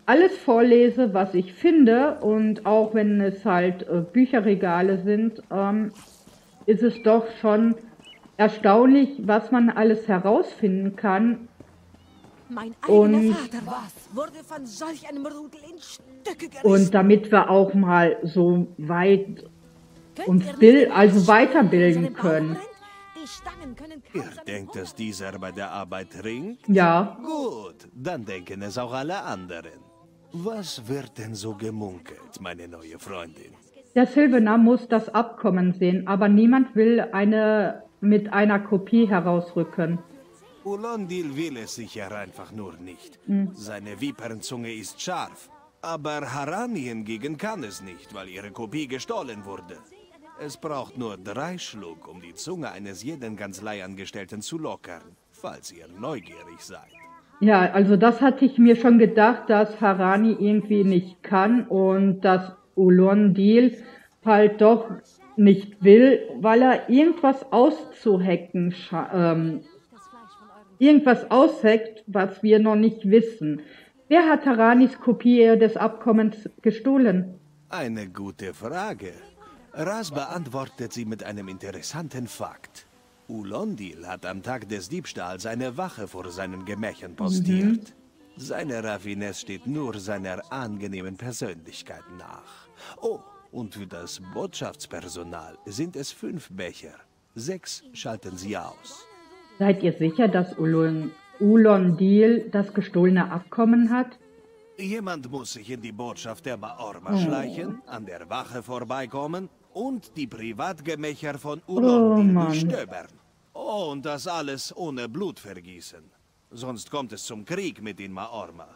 alles vorlese, was ich finde, und auch wenn es halt äh, Bücherregale sind, ähm, ist es doch schon erstaunlich, was man alles herausfinden kann. Mein eigener Und, Vater was wurde von solch einem Rudel in Stücke gerissen. und damit wir auch mal so weit Könnt uns ihr nicht bild, den also Ast weiterbilden in seinem Bauch können. brennt? Die Stangen können kaum Ihr seinen denkt, Boden dass dieser bei der Arbeit trinkt? Ja, Gut, dann denken es auch alle anderen. Was wird denn so gemunkelt, meine neue Freundin? der Sylvaner muss das Abkommen sehen, aber niemand will eine mit einer Kopie herausrücken. Ulondil will es sicher einfach nur nicht. Seine Viperenzunge ist scharf. Aber Harani hingegen kann es nicht, weil ihre Kopie gestohlen wurde. Es braucht nur drei Schluck, um die Zunge eines jeden Kanzleiangestellten zu lockern, falls ihr neugierig seid. Ja, also das hatte ich mir schon gedacht, dass Harani irgendwie nicht kann und dass Ulondil halt doch nicht will, weil er irgendwas auszuhacken, ähm, irgendwas aushackt, was wir noch nicht wissen. Wer hat Haranis Kopie des Abkommens gestohlen? Eine gute Frage. Ras beantwortet sie mit einem interessanten Fakt. Ulondil hat am Tag des Diebstahls eine Wache vor seinen Gemächern postiert. Mhm. Seine Raffinesse steht nur seiner angenehmen Persönlichkeit nach. Oh, und für das Botschaftspersonal sind es fünf Becher. Sechs schalten sie aus. Seid ihr sicher, dass Ulon Ulondil das gestohlene Abkommen hat? Jemand muss sich in die Botschaft der Baorma oh. schleichen, an der Wache vorbeikommen und die Privatgemächer von Ulondil oh, stöbern. Oh, und das alles ohne Blutvergießen. Sonst kommt es zum Krieg mit den Maorma.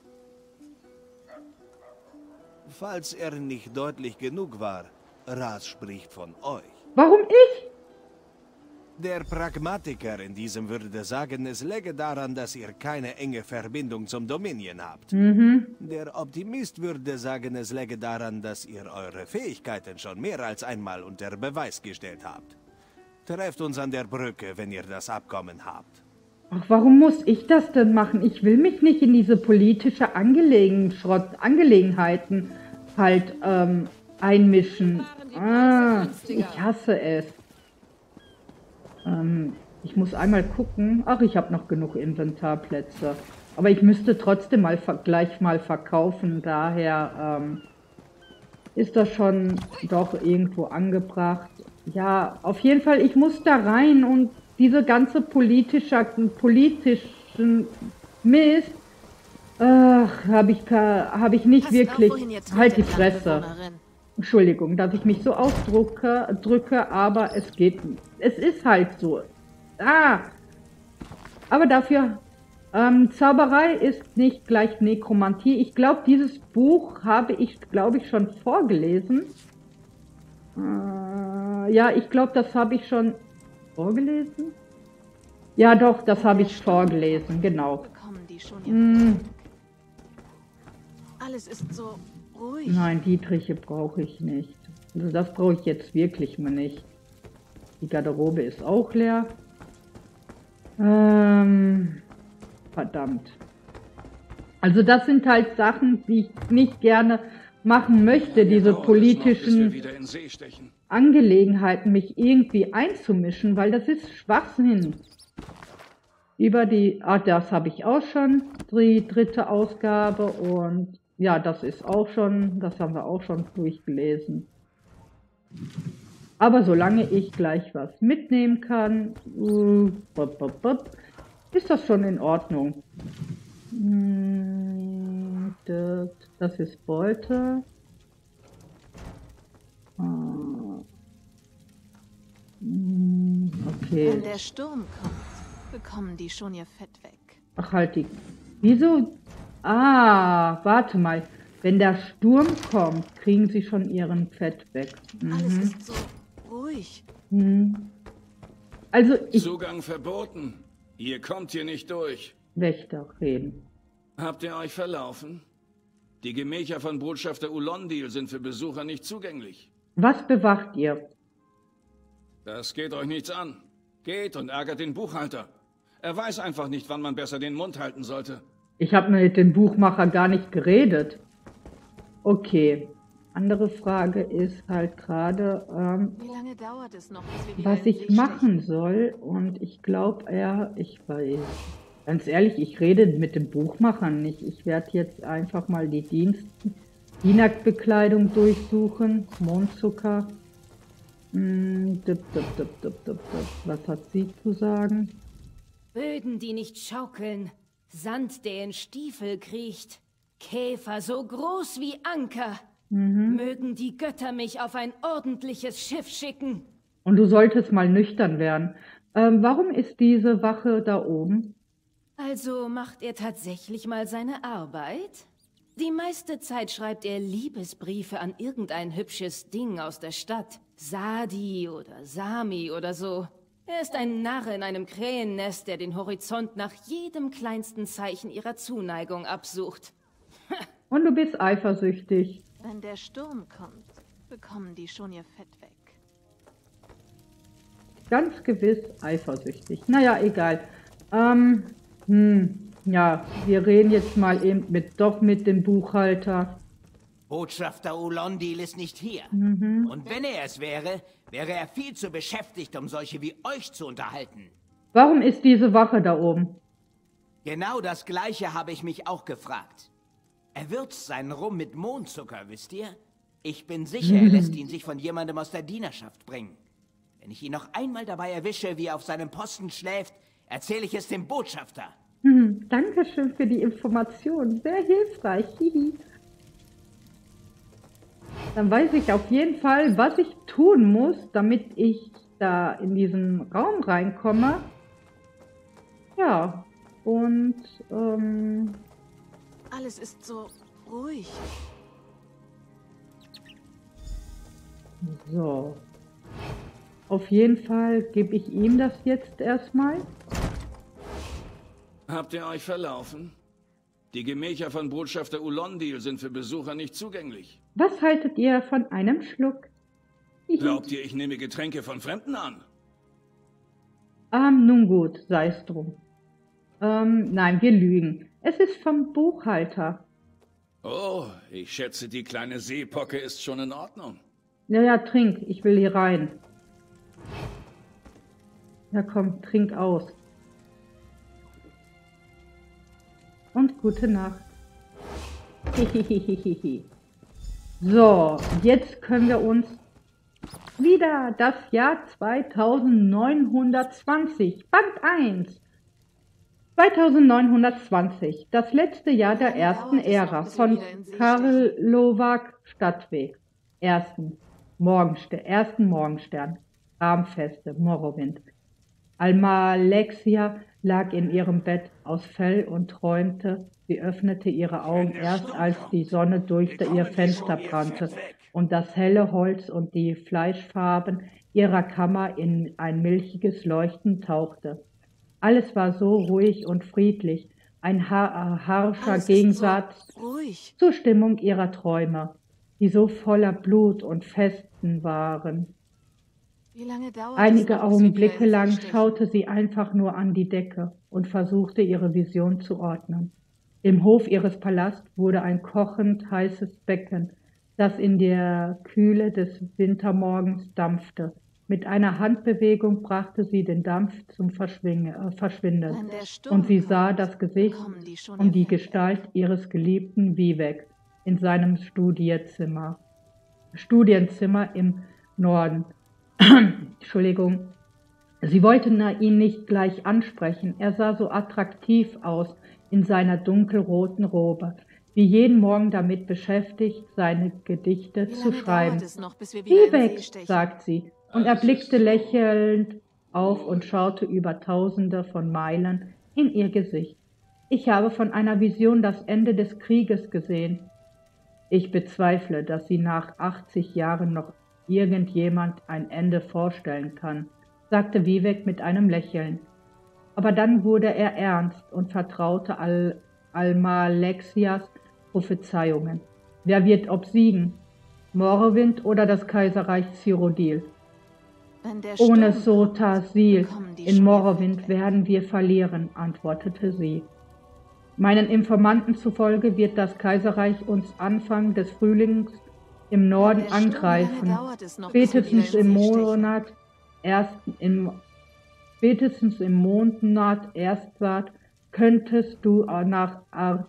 Falls er nicht deutlich genug war, Ras spricht von euch. Warum ich? Der Pragmatiker in diesem würde sagen, es läge daran, dass ihr keine enge Verbindung zum Dominion habt. Mhm. Der Optimist würde sagen, es läge daran, dass ihr eure Fähigkeiten schon mehr als einmal unter Beweis gestellt habt. Trefft uns an der Brücke, wenn ihr das Abkommen habt. Ach, warum muss ich das denn machen? Ich will mich nicht in diese politische Angelegen Schrott Angelegenheiten halt ähm, einmischen. Ah, ich hasse es. Ähm, ich muss einmal gucken. Ach, ich habe noch genug Inventarplätze. Aber ich müsste trotzdem mal gleich mal verkaufen. Daher ähm, ist das schon doch irgendwo angebracht. Ja, auf jeden Fall, ich muss da rein und diese ganze politische, politischen Mist, ach, habe ich, hab ich nicht wirklich, halt die Fresse. Entschuldigung, dass ich mich so ausdrücke, drücke, aber es geht nicht. Es ist halt so. Ah, aber dafür, ähm, Zauberei ist nicht gleich Nekromantie. Ich glaube, dieses Buch habe ich, glaube ich, schon vorgelesen. Äh, ja, ich glaube, das habe ich schon vorgelesen. Ja, doch, das habe ich vorgelesen, genau. Hm. Alles ist so ruhig. Nein, Dietriche brauche ich nicht. Also das brauche ich jetzt wirklich mal nicht. Die Garderobe ist auch leer. Ähm, verdammt. Also das sind halt Sachen, die ich nicht gerne machen möchte, diese politischen Angelegenheiten, mich irgendwie einzumischen, weil das ist Schwachsinn. Über die, ah, das habe ich auch schon, die dritte Ausgabe und ja, das ist auch schon, das haben wir auch schon durchgelesen. Aber solange ich gleich was mitnehmen kann, uh, bop, bop, bop, ist das schon in Ordnung. Hm, das, das ist Beute. Ah. Hm, okay. Wenn der Sturm kommt, bekommen die schon ihr Fett weg. Ach halt die. Wieso? Ah, warte mal. Wenn der Sturm kommt, kriegen sie schon ihren Fett weg. Mhm. Alles ist so ruhig. Mhm. Also ich... Zugang verboten. Ihr kommt hier nicht durch. Wächter reden. Habt ihr euch verlaufen? Die Gemächer von Botschafter Ulondil sind für Besucher nicht zugänglich. Was bewacht ihr? Das geht euch nichts an. Geht und ärgert den Buchhalter. Er weiß einfach nicht, wann man besser den Mund halten sollte. Ich habe mit dem Buchmacher gar nicht geredet. Okay. Andere Frage ist halt gerade, ähm, Wie lange dauert es noch, bis wir wieder was in ich See machen soll. Und ich glaube, er, ich weiß, ganz ehrlich, ich rede mit dem Buchmacher nicht. Ich werde jetzt einfach mal die Dienst Dienack-Bekleidung durchsuchen. Mondzucker. Hm, dup, dup, dup, dup, dup, dup. Was hat sie zu sagen? Böden, die nicht schaukeln, Sand, der in Stiefel kriecht, Käfer so groß wie Anker. Mhm. Mögen die Götter mich auf ein ordentliches Schiff schicken. Und du solltest mal nüchtern werden. Ähm, warum ist diese Wache da oben? Also macht er tatsächlich mal seine Arbeit? Die meiste Zeit schreibt er Liebesbriefe an irgendein hübsches Ding aus der Stadt. Sadi oder Sami oder so. Er ist ein Narr in einem Krähennest, der den Horizont nach jedem kleinsten Zeichen ihrer Zuneigung absucht. Und du bist eifersüchtig. Wenn der Sturm kommt, bekommen die schon ihr Fett weg. Ganz gewiss eifersüchtig. Naja, egal. Ähm, hm, ja, wir reden jetzt mal eben mit, doch mit dem Buchhalter. Botschafter Ulondil ist nicht hier. Mhm. Und wenn er es wäre, wäre er viel zu beschäftigt, um solche wie euch zu unterhalten. Warum ist diese Wache da oben? Genau das Gleiche habe ich mich auch gefragt. Er würzt seinen Rum mit Mondzucker, wisst ihr? Ich bin sicher, er lässt ihn sich von jemandem aus der Dienerschaft bringen. Wenn ich ihn noch einmal dabei erwische, wie er auf seinem Posten schläft, erzähle ich es dem Botschafter. Hm, Dankeschön für die Information. Sehr hilfreich. Hihi. Dann weiß ich auf jeden Fall, was ich tun muss, damit ich da in diesen Raum reinkomme. Ja, und ähm, Alles ist so ruhig. so. Auf jeden Fall gebe ich ihm das jetzt erstmal. Habt ihr euch verlaufen? Die Gemächer von Botschafter Ulondil sind für Besucher nicht zugänglich. Was haltet ihr von einem Schluck? Glaubt ihr, ich nehme Getränke von Fremden an? Ähm, nun gut, sei es drum. Ähm, nein, wir lügen. Es ist vom Buchhalter. Oh, ich schätze, die kleine Seepocke ist schon in Ordnung. Ja, ja, trink. Ich will hier rein. Ja, komm, trink aus. Und gute Nacht. Hihihihihi. So, jetzt können wir uns wieder das Jahr zweitausendneunhundertzwanzig, Band eins. zweitausendneunhundertzwanzig, das letzte Jahr der ersten Ära von Karlovac Stadtweg. Ersten Morgenstern, ersten Morgenstern, Abendfeste, Morrowind. Almalexia lag in ihrem Bett aus Fell und träumte. Sie öffnete ihre Augen erst, als die Sonne durch ihr Fenster brannte und das helle Holz und die Fleischfarben ihrer Kammer in ein milchiges Leuchten tauchte. Alles war so ruhig und friedlich, ein har harscher Gegensatz so zur Stimmung ihrer Träume, die so voller Blut und Festen waren. Wie lange dauert Einige es noch, bis wir Augenblicke wieder in lang See stechen? schaute sie einfach nur an die Decke und versuchte, ihre Vision zu ordnen. Im Hof ihres Palasts wurde ein kochend heißes Becken, das in der Kühle des Wintermorgens dampfte. Mit einer Handbewegung brachte sie den Dampf zum Verschwingen, äh, Verschwinden, Wenn der Sturm und sie sah kommt, das Gesicht bekommen die schon und ihr die Fett weg. Gestalt ihres geliebten Vivek in seinem Studierzimmer. Studienzimmer im Norden. Entschuldigung. Sie wollte ihn nicht gleich ansprechen. Er sah so attraktiv aus in seiner dunkelroten Robe, wie jeden Morgen damit beschäftigt, seine Gedichte Wie zu lange schreiben. dauert es noch, bis wir wieder Geh in weg, See stechen? sagt sie, und er blickte lächelnd auf und schaute über Tausende von Meilen in ihr Gesicht. Ich habe von einer Vision das Ende des Krieges gesehen. Ich bezweifle, dass sie nach achtzig Jahren noch irgendjemand ein Ende vorstellen kann, sagte Vivek mit einem Lächeln. Aber dann wurde er ernst und vertraute Al Almalexias Prophezeiungen. Wer wird obsiegen? Morrowind oder das Kaiserreich Cyrodiil? Wenn der Ohne Sturm Sota kommt, Sil bekommen die in schon ihr Morrowind Fett weg. werden wir verlieren, antwortete sie. Meinen Informanten zufolge wird das Kaiserreich uns Anfang des Frühlings im Norden angreifen. Spätestens im Monat erst im spätestens im Monat Erstsaat könntest du nach Ar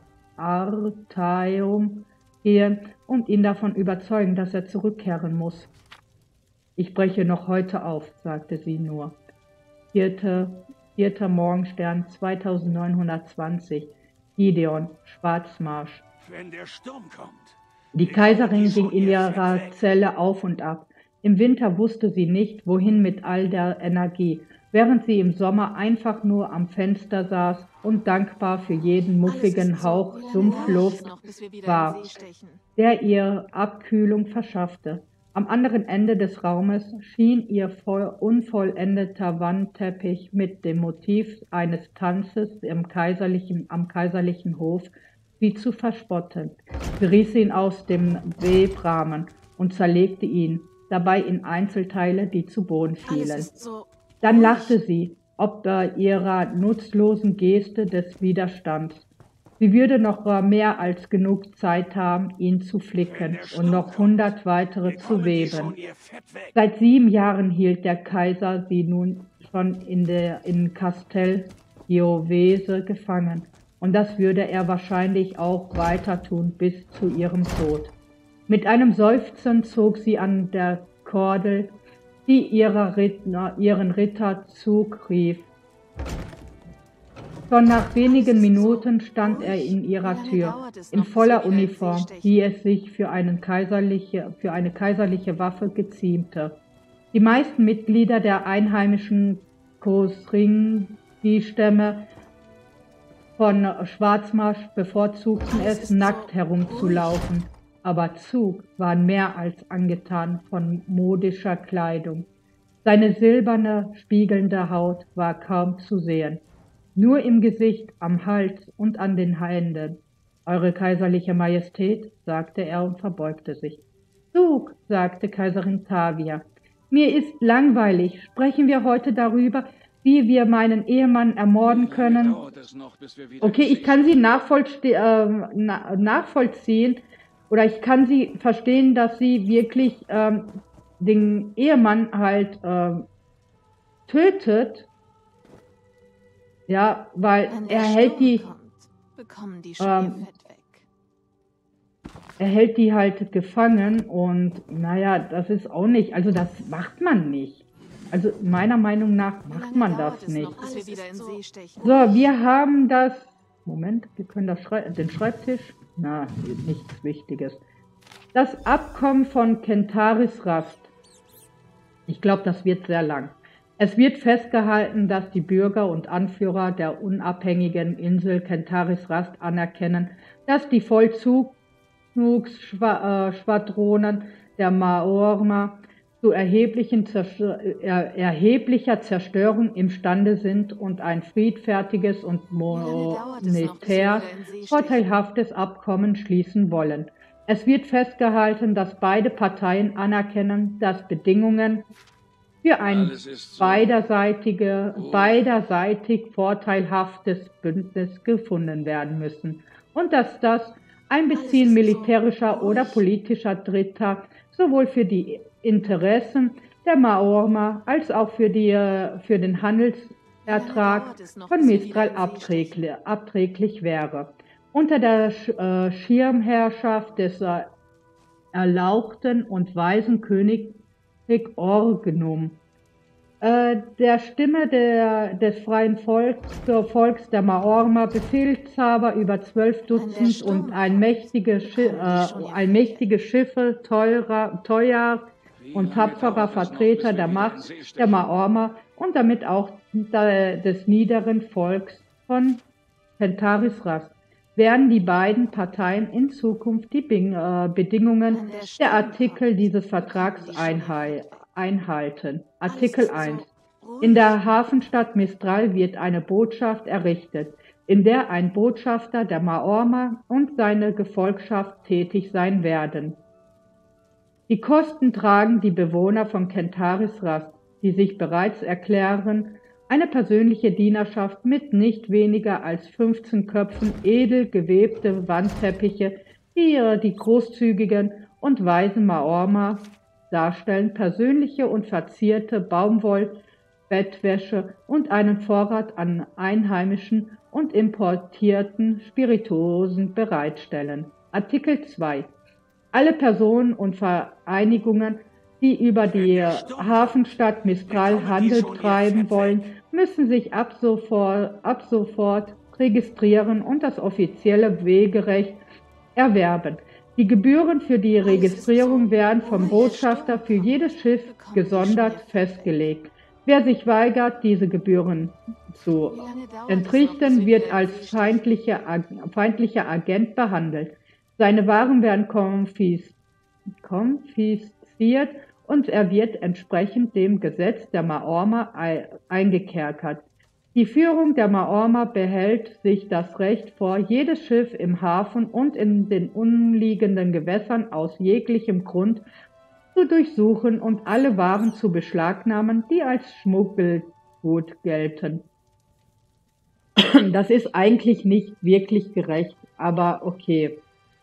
Artaeum gehen und ihn davon überzeugen, dass er zurückkehren muss. Ich breche noch heute auf, sagte sie nur. Vierter, vierter Morgenstern zweitausendneunhundertzwanzig. Gideon, Schwarzmarsch. Wenn der Sturm kommt. Die Kaiserin ging in ihrer Zelle auf und ab. Im Winter wusste sie nicht, wohin mit all der Energie, während sie im Sommer einfach nur am Fenster saß und dankbar für jeden muffigen Hauch Sumpfluft war, der ihr Abkühlung verschaffte. Am anderen Ende des Raumes schien ihr unvollendeter Wandteppich mit dem Motiv eines Tanzes im kaiserlichen, am kaiserlichen Hof sie zu verspotten. Sie riss ihn aus dem Webrahmen und zerlegte ihn, dabei in Einzelteile, die zu Boden fielen. Dann lachte sie, ob ihrer nutzlosen Geste des Widerstands. Sie würde noch mehr als genug Zeit haben, ihn zu flicken und noch hundert weitere zu weben. Seit sieben Jahren hielt der Kaiser sie nun schon in der in Castel Giovese gefangen, und das würde er wahrscheinlich auch weiter tun bis zu ihrem Tod. Mit einem Seufzen zog sie an der Kordel, die ihrer Ritter, ihren Ritter zugriff. Schon nach wenigen Minuten stand er in ihrer Tür, in voller Uniform, wie es sich für, einen kaiserliche, für eine kaiserliche Waffe geziemte. Die meisten Mitglieder der einheimischen Kosringi-Stämme von Schwarzmarsch bevorzugten es, nackt herumzulaufen, aber Zug war mehr als angetan von modischer Kleidung. Seine silberne, spiegelnde Haut war kaum zu sehen. Nur im Gesicht, am Hals und an den Händen. Eure kaiserliche Majestät, sagte er und verbeugte sich. Zug, sagte Kaiserin Tavia. Mir ist langweilig. Sprechen wir heute darüber, wie wir meinen Ehemann ermorden können? Okay, ich kann Sie nachvollzie äh, na nachvollziehen oder ich kann Sie verstehen, dass Sie wirklich ähm, den Ehemann halt äh, tötet. Ja, weil er hält die, ähm, er hält die halt gefangen und naja, das ist auch nicht, also das macht man nicht. Also meiner Meinung nach macht man das nicht. So, wir haben das, Moment, wir können das Schrei den Schreibtisch, na, nichts Wichtiges. Das Abkommen von Kentaris Rast. Ich glaube, das wird sehr lang. Es wird festgehalten, dass die Bürger und Anführer der unabhängigen Insel Kentaris Rast anerkennen, dass die Vollzugsschwadronen der Maorma zu erheblichen Zerstör er erheblicher Zerstörung imstande sind und ein friedfertiges und monetär vorteilhaftes Abkommen schließen wollen. Es wird festgehalten, dass beide Parteien anerkennen, dass Bedingungen für ein beiderseitige, beiderseitig vorteilhaftes Bündnis gefunden werden müssen und dass das Einbeziehen militärischer oder politischer Dritter sowohl für die Interessen der Maorma als auch für, die, für den Handelsertrag von Mistral abträglich, abträglich wäre. Unter der äh, Schirmherrschaft des äh, erlauchten und weisen König Orgnum, äh, der Stimme der, des freien Volks, Volks der Maorma, Befehlshaber über zwölf Dutzend und ein mächtige, Schi äh, ein mächtige Schiffe, teurer, teuer und tapferer Vertreter der Macht der Maorma und damit auch der, des niederen Volks von Kentaris Rast, werden die beiden Parteien in Zukunft die Bedingungen der Artikel dieses Vertrags einhalten. Artikel eins. In der Hafenstadt Mistral wird eine Botschaft errichtet, in der ein Botschafter der Maorma und seine Gefolgschaft tätig sein werden. Die Kosten tragen die Bewohner von Kentaris Rast, die sich bereits erklären Eine persönliche Dienerschaft mit nicht weniger als fünfzehn Köpfen, edel gewebte Wandteppiche, die ihre die großzügigen und weisen Maorma darstellen, persönliche und verzierte Baumwollbettwäsche und einen Vorrat an einheimischen und importierten Spirituosen bereitstellen. Artikel zwei. Alle Personen und Vereinigungen, die über die Hafenstadt Mistral Handel treiben wollen, müssen sich ab sofort, ab sofort registrieren und das offizielle Wegerecht erwerben. Die Gebühren für die Registrierung werden vom Botschafter für jedes Schiff gesondert festgelegt. Wer sich weigert, diese Gebühren zu entrichten, wird als feindlicher, feindlicher Agent behandelt. Seine Waren werden konfis konfisziert und er wird entsprechend dem Gesetz der Maorma eingekerkert. Die Führung der Maorma behält sich das Recht vor, jedes Schiff im Hafen und in den umliegenden Gewässern aus jeglichem Grund zu durchsuchen und alle Waren zu beschlagnahmen, die als Schmuggelgut gelten. Das ist eigentlich nicht wirklich gerecht, aber okay.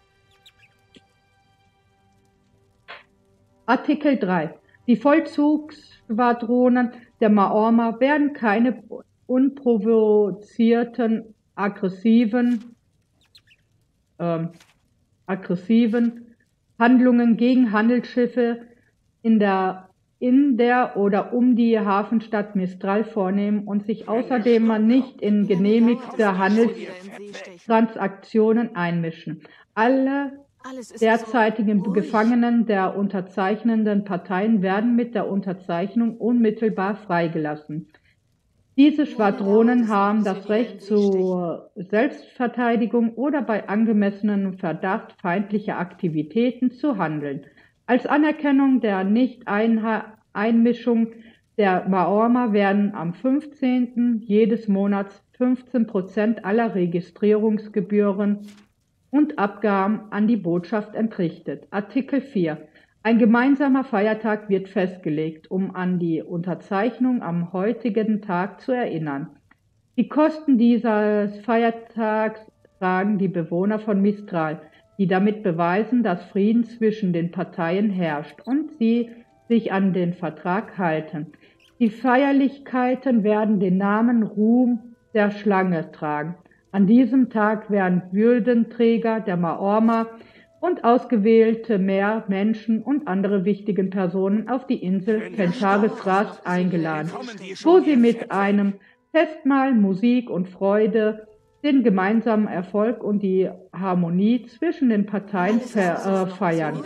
Artikel drei. Die Vollzugsschwadronen der Maorma werden keine unprovozierten, aggressiven, ähm, aggressiven Handlungen gegen Handelsschiffe in der, in der oder um die Hafenstadt Mistral vornehmen und sich außerdem nicht in genehmigte Handelstransaktionen einmischen. Alle derzeitigen Gefangenen der unterzeichnenden Parteien werden mit der Unterzeichnung unmittelbar freigelassen. Diese Schwadronen haben das Recht zur Selbstverteidigung oder bei angemessenem Verdacht feindlicher Aktivitäten zu handeln. Als Anerkennung der Nicht-Einmischung der Maorma werden am fünfzehnten jedes Monats fünfzehn Prozent aller Registrierungsgebühren und Abgaben an die Botschaft entrichtet. Artikel vier. Ein gemeinsamer Feiertag wird festgelegt, um an die Unterzeichnung am heutigen Tag zu erinnern. Die Kosten dieses Feiertags tragen die Bewohner von Mistral, die damit beweisen, dass Frieden zwischen den Parteien herrscht und sie sich an den Vertrag halten. Die Feierlichkeiten werden den Namen Ruhm der Schlange tragen. An diesem Tag werden Würdenträger der Maorma und ausgewählte mehr Menschen und andere wichtige Personen auf die Insel Kentaris Rast eingeladen, wo sie mit einem Festmahl, Musik und Freude den gemeinsamen Erfolg und die Harmonie zwischen den Parteien äh, feiern.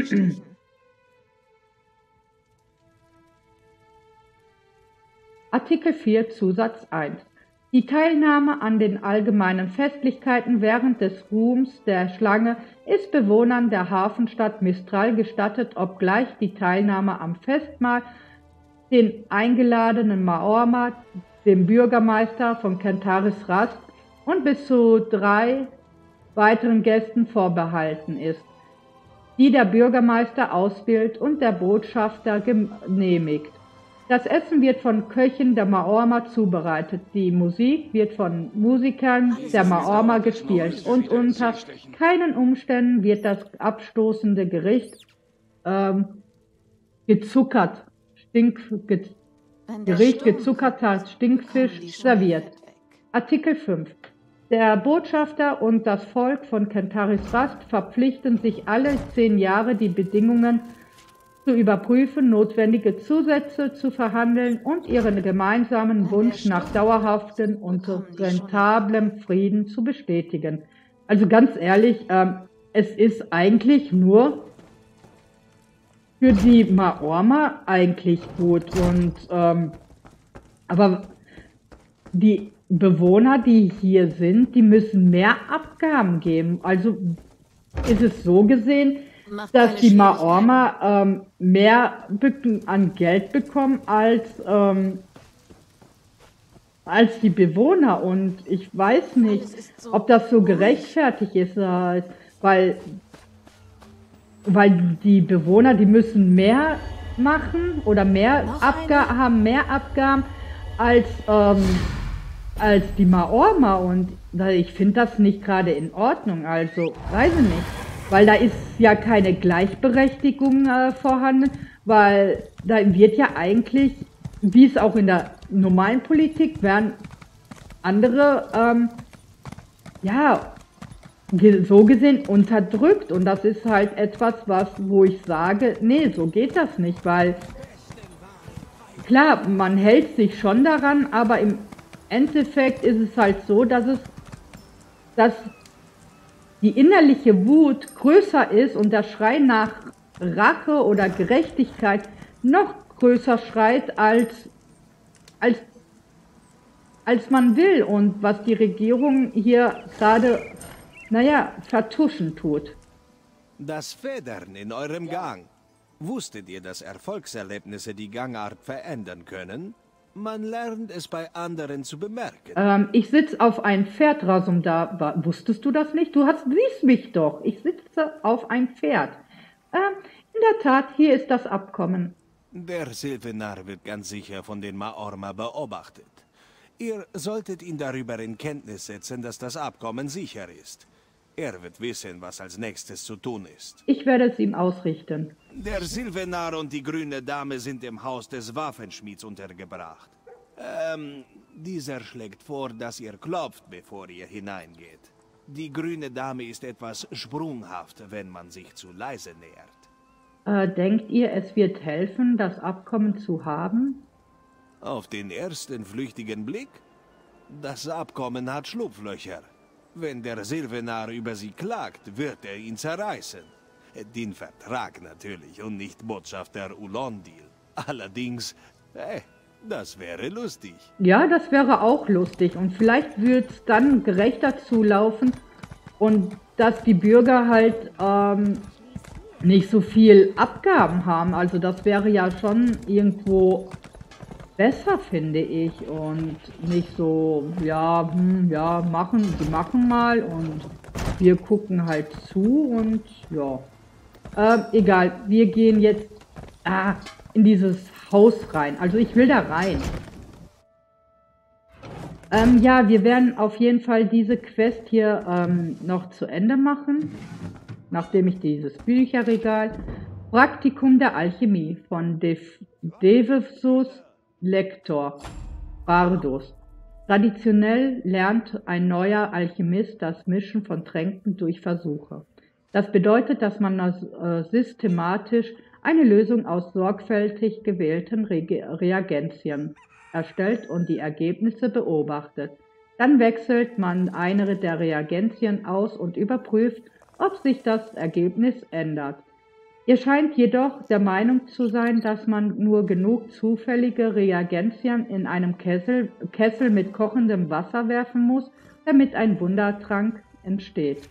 Artikel vier Zusatz eins. Die Teilnahme an den allgemeinen Festlichkeiten während des Ruhms der Schlange ist Bewohnern der Hafenstadt Mistral gestattet, obgleich die Teilnahme am Festmahl den eingeladenen Maorma, dem Bürgermeister von Kentaris Rast und bis zu drei weiteren Gästen vorbehalten ist, die der Bürgermeister auswählt und der Botschafter genehmigt. Das Essen wird von Köchen der Maorma zubereitet. Die Musik wird von Musikern der Maorma gespielt und unter keinen Umständen wird das abstoßende Gericht ähm, gezuckert, Stink, ge, Gericht gezuckerter Stinkfisch serviert. Artikel fünf. Der Botschafter und das Volk von Kentaris Rast verpflichten sich alle zehn Jahre, die Bedingungen zu überprüfen, notwendige Zusätze zu verhandeln und ihren gemeinsamen Wunsch nach dauerhaftem und rentablem Frieden zu bestätigen. Also ganz ehrlich, ähm, es ist eigentlich nur für die Maorma eigentlich gut. Und ähm, aber die Bewohner, die hier sind, die müssen mehr Abgaben geben. Also ist es so gesehen, dass die Maorma ähm, mehr an Geld bekommen als, ähm, als die Bewohner. Und ich weiß nicht, ob das so gerechtfertigt ist, äh, weil, weil die Bewohner, die müssen mehr machen oder mehr Abgaben, haben mehr Abgaben als, ähm, als die Maorma und ich finde das nicht gerade in Ordnung, also weiß ich nicht, weil da ist ja keine Gleichberechtigung äh, vorhanden, weil da wird ja eigentlich, wie es auch in der normalen Politik, werden andere, ähm, ja, so gesehen unterdrückt und das ist halt etwas, was, wo ich sage, nee, so geht das nicht, weil klar, man hält sich schon daran, aber im Endeffekt ist es halt so, dass es, dass die innerliche Wut größer ist und der Schrei nach Rache oder Gerechtigkeit noch größer schreit, als, als, als man will und was die Regierung hier gerade, naja, vertuschen tut. Das Federn in eurem Gang. Wusstet ihr, dass Erfolgserlebnisse die Gangart verändern können? Man lernt es bei anderen zu bemerken. Ähm, ich sitze auf ein Pferd, Rasumda. Wusstest du das nicht? Du hast, siehst mich doch. Ich sitze auf ein Pferd. Ähm, in der Tat, hier ist das Abkommen. Der Silvenar wird ganz sicher von den Maorma beobachtet. Ihr solltet ihn darüber in Kenntnis setzen, dass das Abkommen sicher ist. Er wird wissen, was als nächstes zu tun ist. Ich werde es ihm ausrichten. Der Silvenar und die grüne Dame sind im Haus des Waffenschmieds untergebracht. Ähm, dieser schlägt vor, dass ihr klopft, bevor ihr hineingeht. Die grüne Dame ist etwas sprunghaft, wenn man sich zu leise nähert. Äh, denkt ihr, es wird helfen, das Abkommen zu haben? Auf den ersten flüchtigen Blick? Das Abkommen hat Schlupflöcher. Wenn der Silvenar über sie klagt, wird er ihn zerreißen. Den Vertrag natürlich und nicht Botschafter Ulondil. Allerdings, äh, das wäre lustig. Ja, das wäre auch lustig und vielleicht wird es dann gerechter zulaufen und dass die Bürger halt ähm, nicht so viel Abgaben haben. Also das wäre ja schon irgendwo besser, finde ich, und nicht so, ja, hm, ja, machen, die machen mal und wir gucken halt zu und ja, äh, egal, wir gehen jetzt ah, in dieses Haus rein, also ich will da rein. Ähm, ja, wir werden auf jeden Fall diese Quest hier ähm, noch zu Ende machen, nachdem ich dieses Bücherregal, Praktikum der Alchemie von Devevsus Lektor Bardus. Traditionell lernt ein neuer Alchemist das Mischen von Tränken durch Versuche. Das bedeutet, dass man äh, systematisch eine Lösung aus sorgfältig gewählten Re Reagenzien erstellt und die Ergebnisse beobachtet. Dann wechselt man eine der Reagenzien aus und überprüft, ob sich das Ergebnis ändert. Ihr scheint jedoch der Meinung zu sein, dass man nur genug zufällige Reagenzien in einem Kessel, Kessel mit kochendem Wasser werfen muss, damit ein Wundertrank entsteht.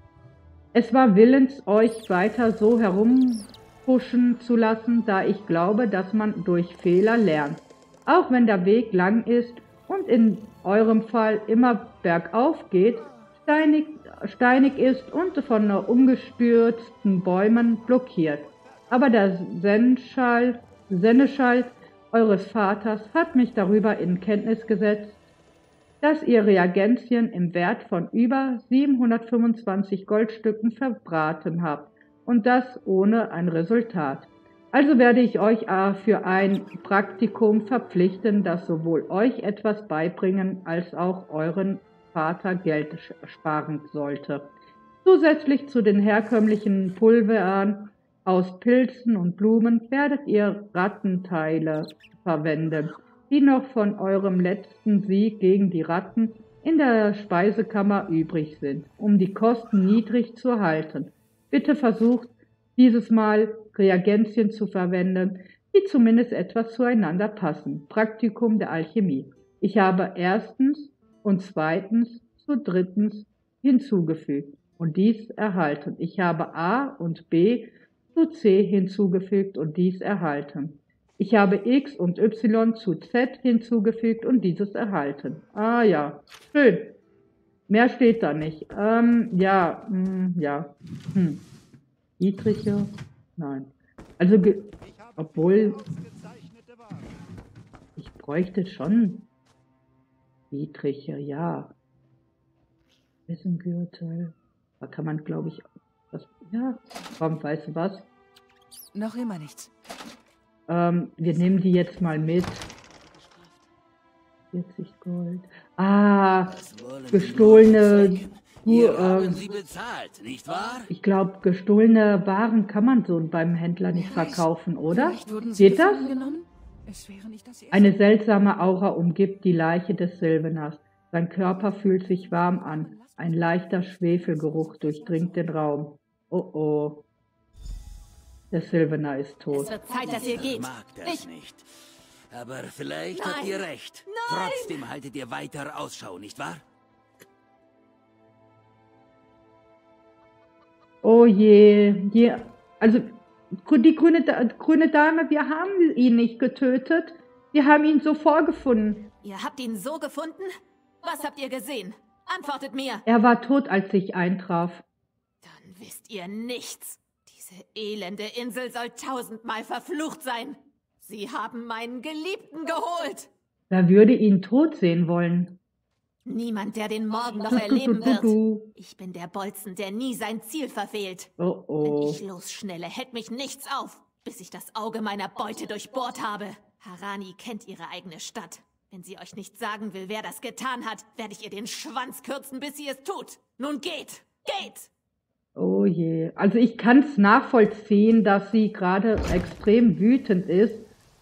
Es war willens, euch weiter so herumhuschen zu lassen, da ich glaube, dass man durch Fehler lernt. Auch wenn der Weg lang ist und in eurem Fall immer bergauf geht, steinig steinig ist und von umgestürzten Bäumen blockiert. Aber der Seneschall, Seneschall eures Vaters hat mich darüber in Kenntnis gesetzt, dass ihr Reagenzien im Wert von über siebenhundertfünfundzwanzig Goldstücken verbraten habt und das ohne ein Resultat. Also werde ich euch für ein Praktikum verpflichten, das sowohl euch etwas beibringen als auch euren Vater Geld sparen sollte. Zusätzlich zu den herkömmlichen Pulvern aus Pilzen und Blumen werdet ihr Rattenteile verwenden, die noch von eurem letzten Sieg gegen die Ratten in der Speisekammer übrig sind, um die Kosten niedrig zu halten. Bitte versucht dieses Mal Reagenzien zu verwenden, die zumindest etwas zueinander passen. Praktikum der Alchemie. Ich habe erstens und zweitens zu drittens hinzugefügt und dies erhalten. Ich habe A und B zu C hinzugefügt und dies erhalten. Ich habe X und Y zu Z hinzugefügt und dieses erhalten. Ah ja, schön. Mehr steht da nicht. Ähm, ja, mh, ja. Hm. Niedrige? Nein. Also, obwohl... Ich bräuchte schon Dietriche, ja. Wissengürtel. Da kann man, glaube ich, das, ja, komm, weißt du was? Noch immer nichts. Ähm, wir nehmen die jetzt mal mit. vierzig Gold. Ah, gestohlene... Hier äh, haben Sie bezahlt, nicht wahr? Ich glaube, gestohlene Waren kann man so beim Händler nicht verkaufen, oder? Geht das? Eine seltsame Aura umgibt die Leiche des Sylvaners. Sein Körper fühlt sich warm an. Ein leichter Schwefelgeruch durchdringt den Raum. Oh oh. Der Sylvaner ist tot. Es wird Zeit, dass ihr geht. Ich mag das Ich... nicht. Aber vielleicht Nein. habt ihr recht. Nein. Trotzdem haltet ihr weiter Ausschau, nicht wahr? Oh je, je. Also die grüne, grüne Dame, wir haben ihn nicht getötet. Wir haben ihn so vorgefunden. Ihr habt ihn so gefunden? Was habt ihr gesehen? Antwortet mir. Er war tot, als ich eintraf. Dann wisst ihr nichts. Diese elende Insel soll tausendmal verflucht sein. Sie haben meinen Geliebten geholt. Wer würde ihn tot sehen wollen? Niemand, der den Morgen noch erleben wird. Ich bin der Bolzen, der nie sein Ziel verfehlt. Oh oh. Wenn ich losschnelle, hält mich nichts auf, bis ich das Auge meiner Beute durchbohrt habe. Harani kennt ihre eigene Stadt. Wenn sie euch nicht sagen will, wer das getan hat, werde ich ihr den Schwanz kürzen, bis sie es tut. Nun geht! Geht! Oh je. Also ich kann es nachvollziehen, dass sie gerade extrem wütend ist.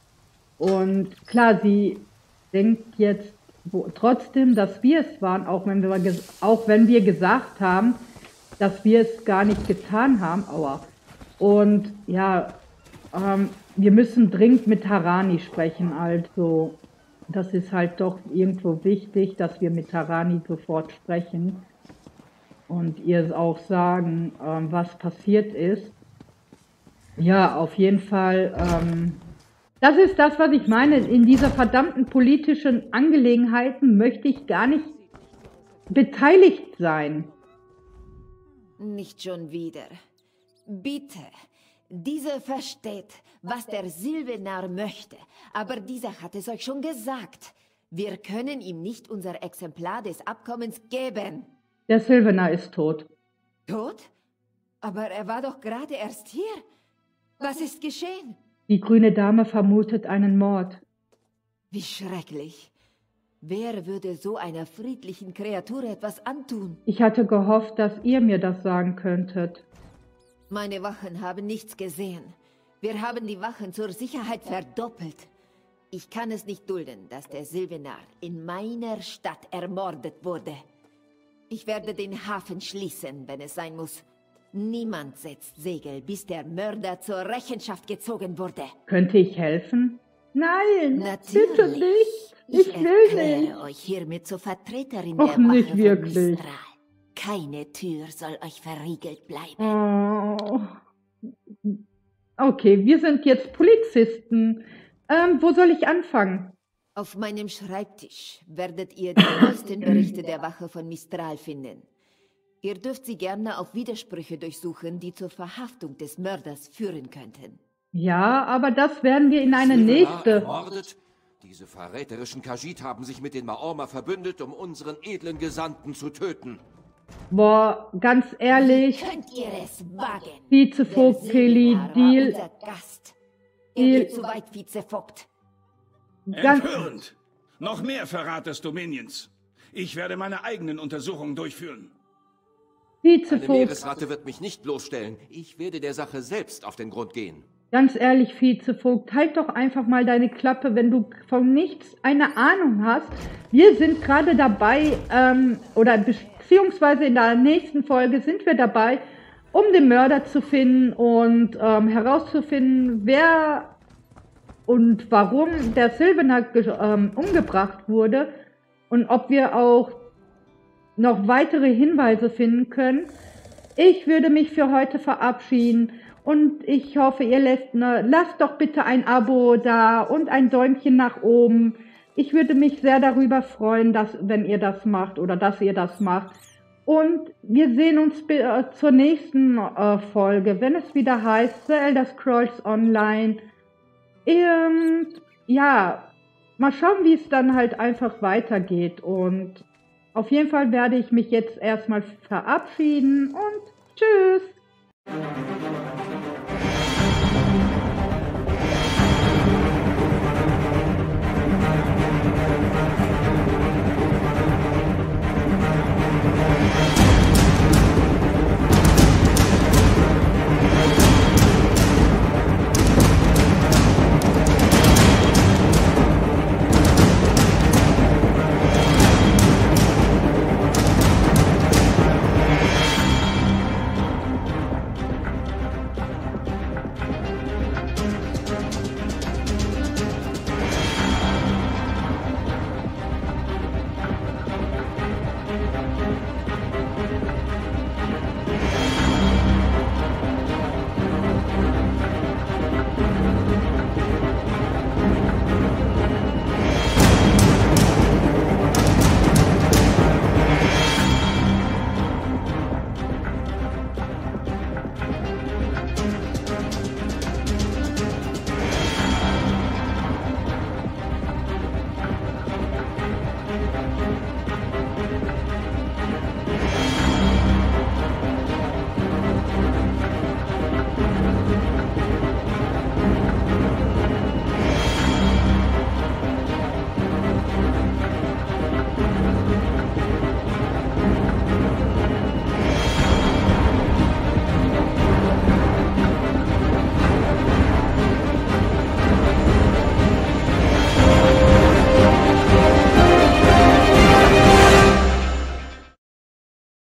Und klar, sie denkt jetzt wo, trotzdem, dass wir es waren, auch wenn wir, auch wenn wir gesagt haben, dass wir es gar nicht getan haben. Aua. Und ja, ähm, wir müssen dringend mit Harani sprechen. Also das ist halt doch irgendwo wichtig, dass wir mit Harani sofort sprechen und ihr auch sagen, ähm, was passiert ist. Ja, auf jeden Fall. Ähm, das ist das, was ich meine. In dieser verdammten politischen Angelegenheiten möchte ich gar nicht beteiligt sein. Nicht schon wieder. Bitte. Diese versteht, was der Sylvaner möchte. Aber dieser hat es euch schon gesagt. Wir können ihm nicht unser Exemplar des Abkommens geben. Der Sylvaner ist tot. Tot? Aber er war doch gerade erst hier. Was ist geschehen? Die grüne Dame vermutet einen Mord. Wie schrecklich. Wer würde so einer friedlichen Kreatur etwas antun? Ich hatte gehofft, dass ihr mir das sagen könntet. Meine Wachen haben nichts gesehen. Wir haben die Wachen zur Sicherheit verdoppelt. Ich kann es nicht dulden, dass der Sylvaner in meiner Stadt ermordet wurde. Ich werde den Hafen schließen, wenn es sein muss. Niemand setzt Segel, bis der Mörder zur Rechenschaft gezogen wurde. Könnte ich helfen? Nein, natürlich. Bitte nicht. Ich, ich will erkläre nicht. euch hiermit zur Vertreterin Och, der Wache nicht von wirklich. Mistral. Keine Tür soll euch verriegelt bleiben. Oh. Okay, wir sind jetzt Polizisten. Ähm, wo soll ich anfangen? Auf meinem Schreibtisch werdet ihr die neuesten Berichte der Wache von Mistral finden. Ihr dürft sie gerne auf Widersprüche durchsuchen, die zur Verhaftung des Mörders führen könnten. Ja, aber das werden wir in eine Sylvanar nächste... ermordet? Diese verräterischen Khajiit haben sich mit den Maorma verbündet, um unseren edlen Gesandten zu töten. Boah, ganz ehrlich... Wie könnt ihr es wagen? Vizevogt Kelly, Deal... Unser Gast. Er geht zu weit, Vizevogt. Ganz, Empörend! Noch mehr Verrat des Dominions. Ich werde meine eigenen Untersuchungen durchführen. Eine Vizevogt, Meeresratte wird mich nicht bloßstellen. Ich werde der Sache selbst auf den Grund gehen. ganz ehrlich, Vizevogt, halt doch einfach mal deine Klappe, wenn du von nichts eine Ahnung hast. Wir sind gerade dabei, ähm, oder beziehungsweise in der nächsten Folge sind wir dabei, um den Mörder zu finden und ähm, herauszufinden, wer und warum der Sylvaner ähm, umgebracht wurde und ob wir auch noch weitere Hinweise finden können. Ich würde mich für heute verabschieden und ich hoffe, ihr lässt, ne, lasst doch bitte ein Abo da und ein Däumchen nach oben. Ich würde mich sehr darüber freuen, dass, wenn ihr das macht oder dass ihr das macht. Und wir sehen uns äh, zur nächsten äh, Folge, wenn es wieder heißt The Elder Scrolls Online. Ähm, ja, mal schauen, wie es dann halt einfach weitergeht. Und auf jeden Fall werde ich mich jetzt erstmal verabschieden und tschüss.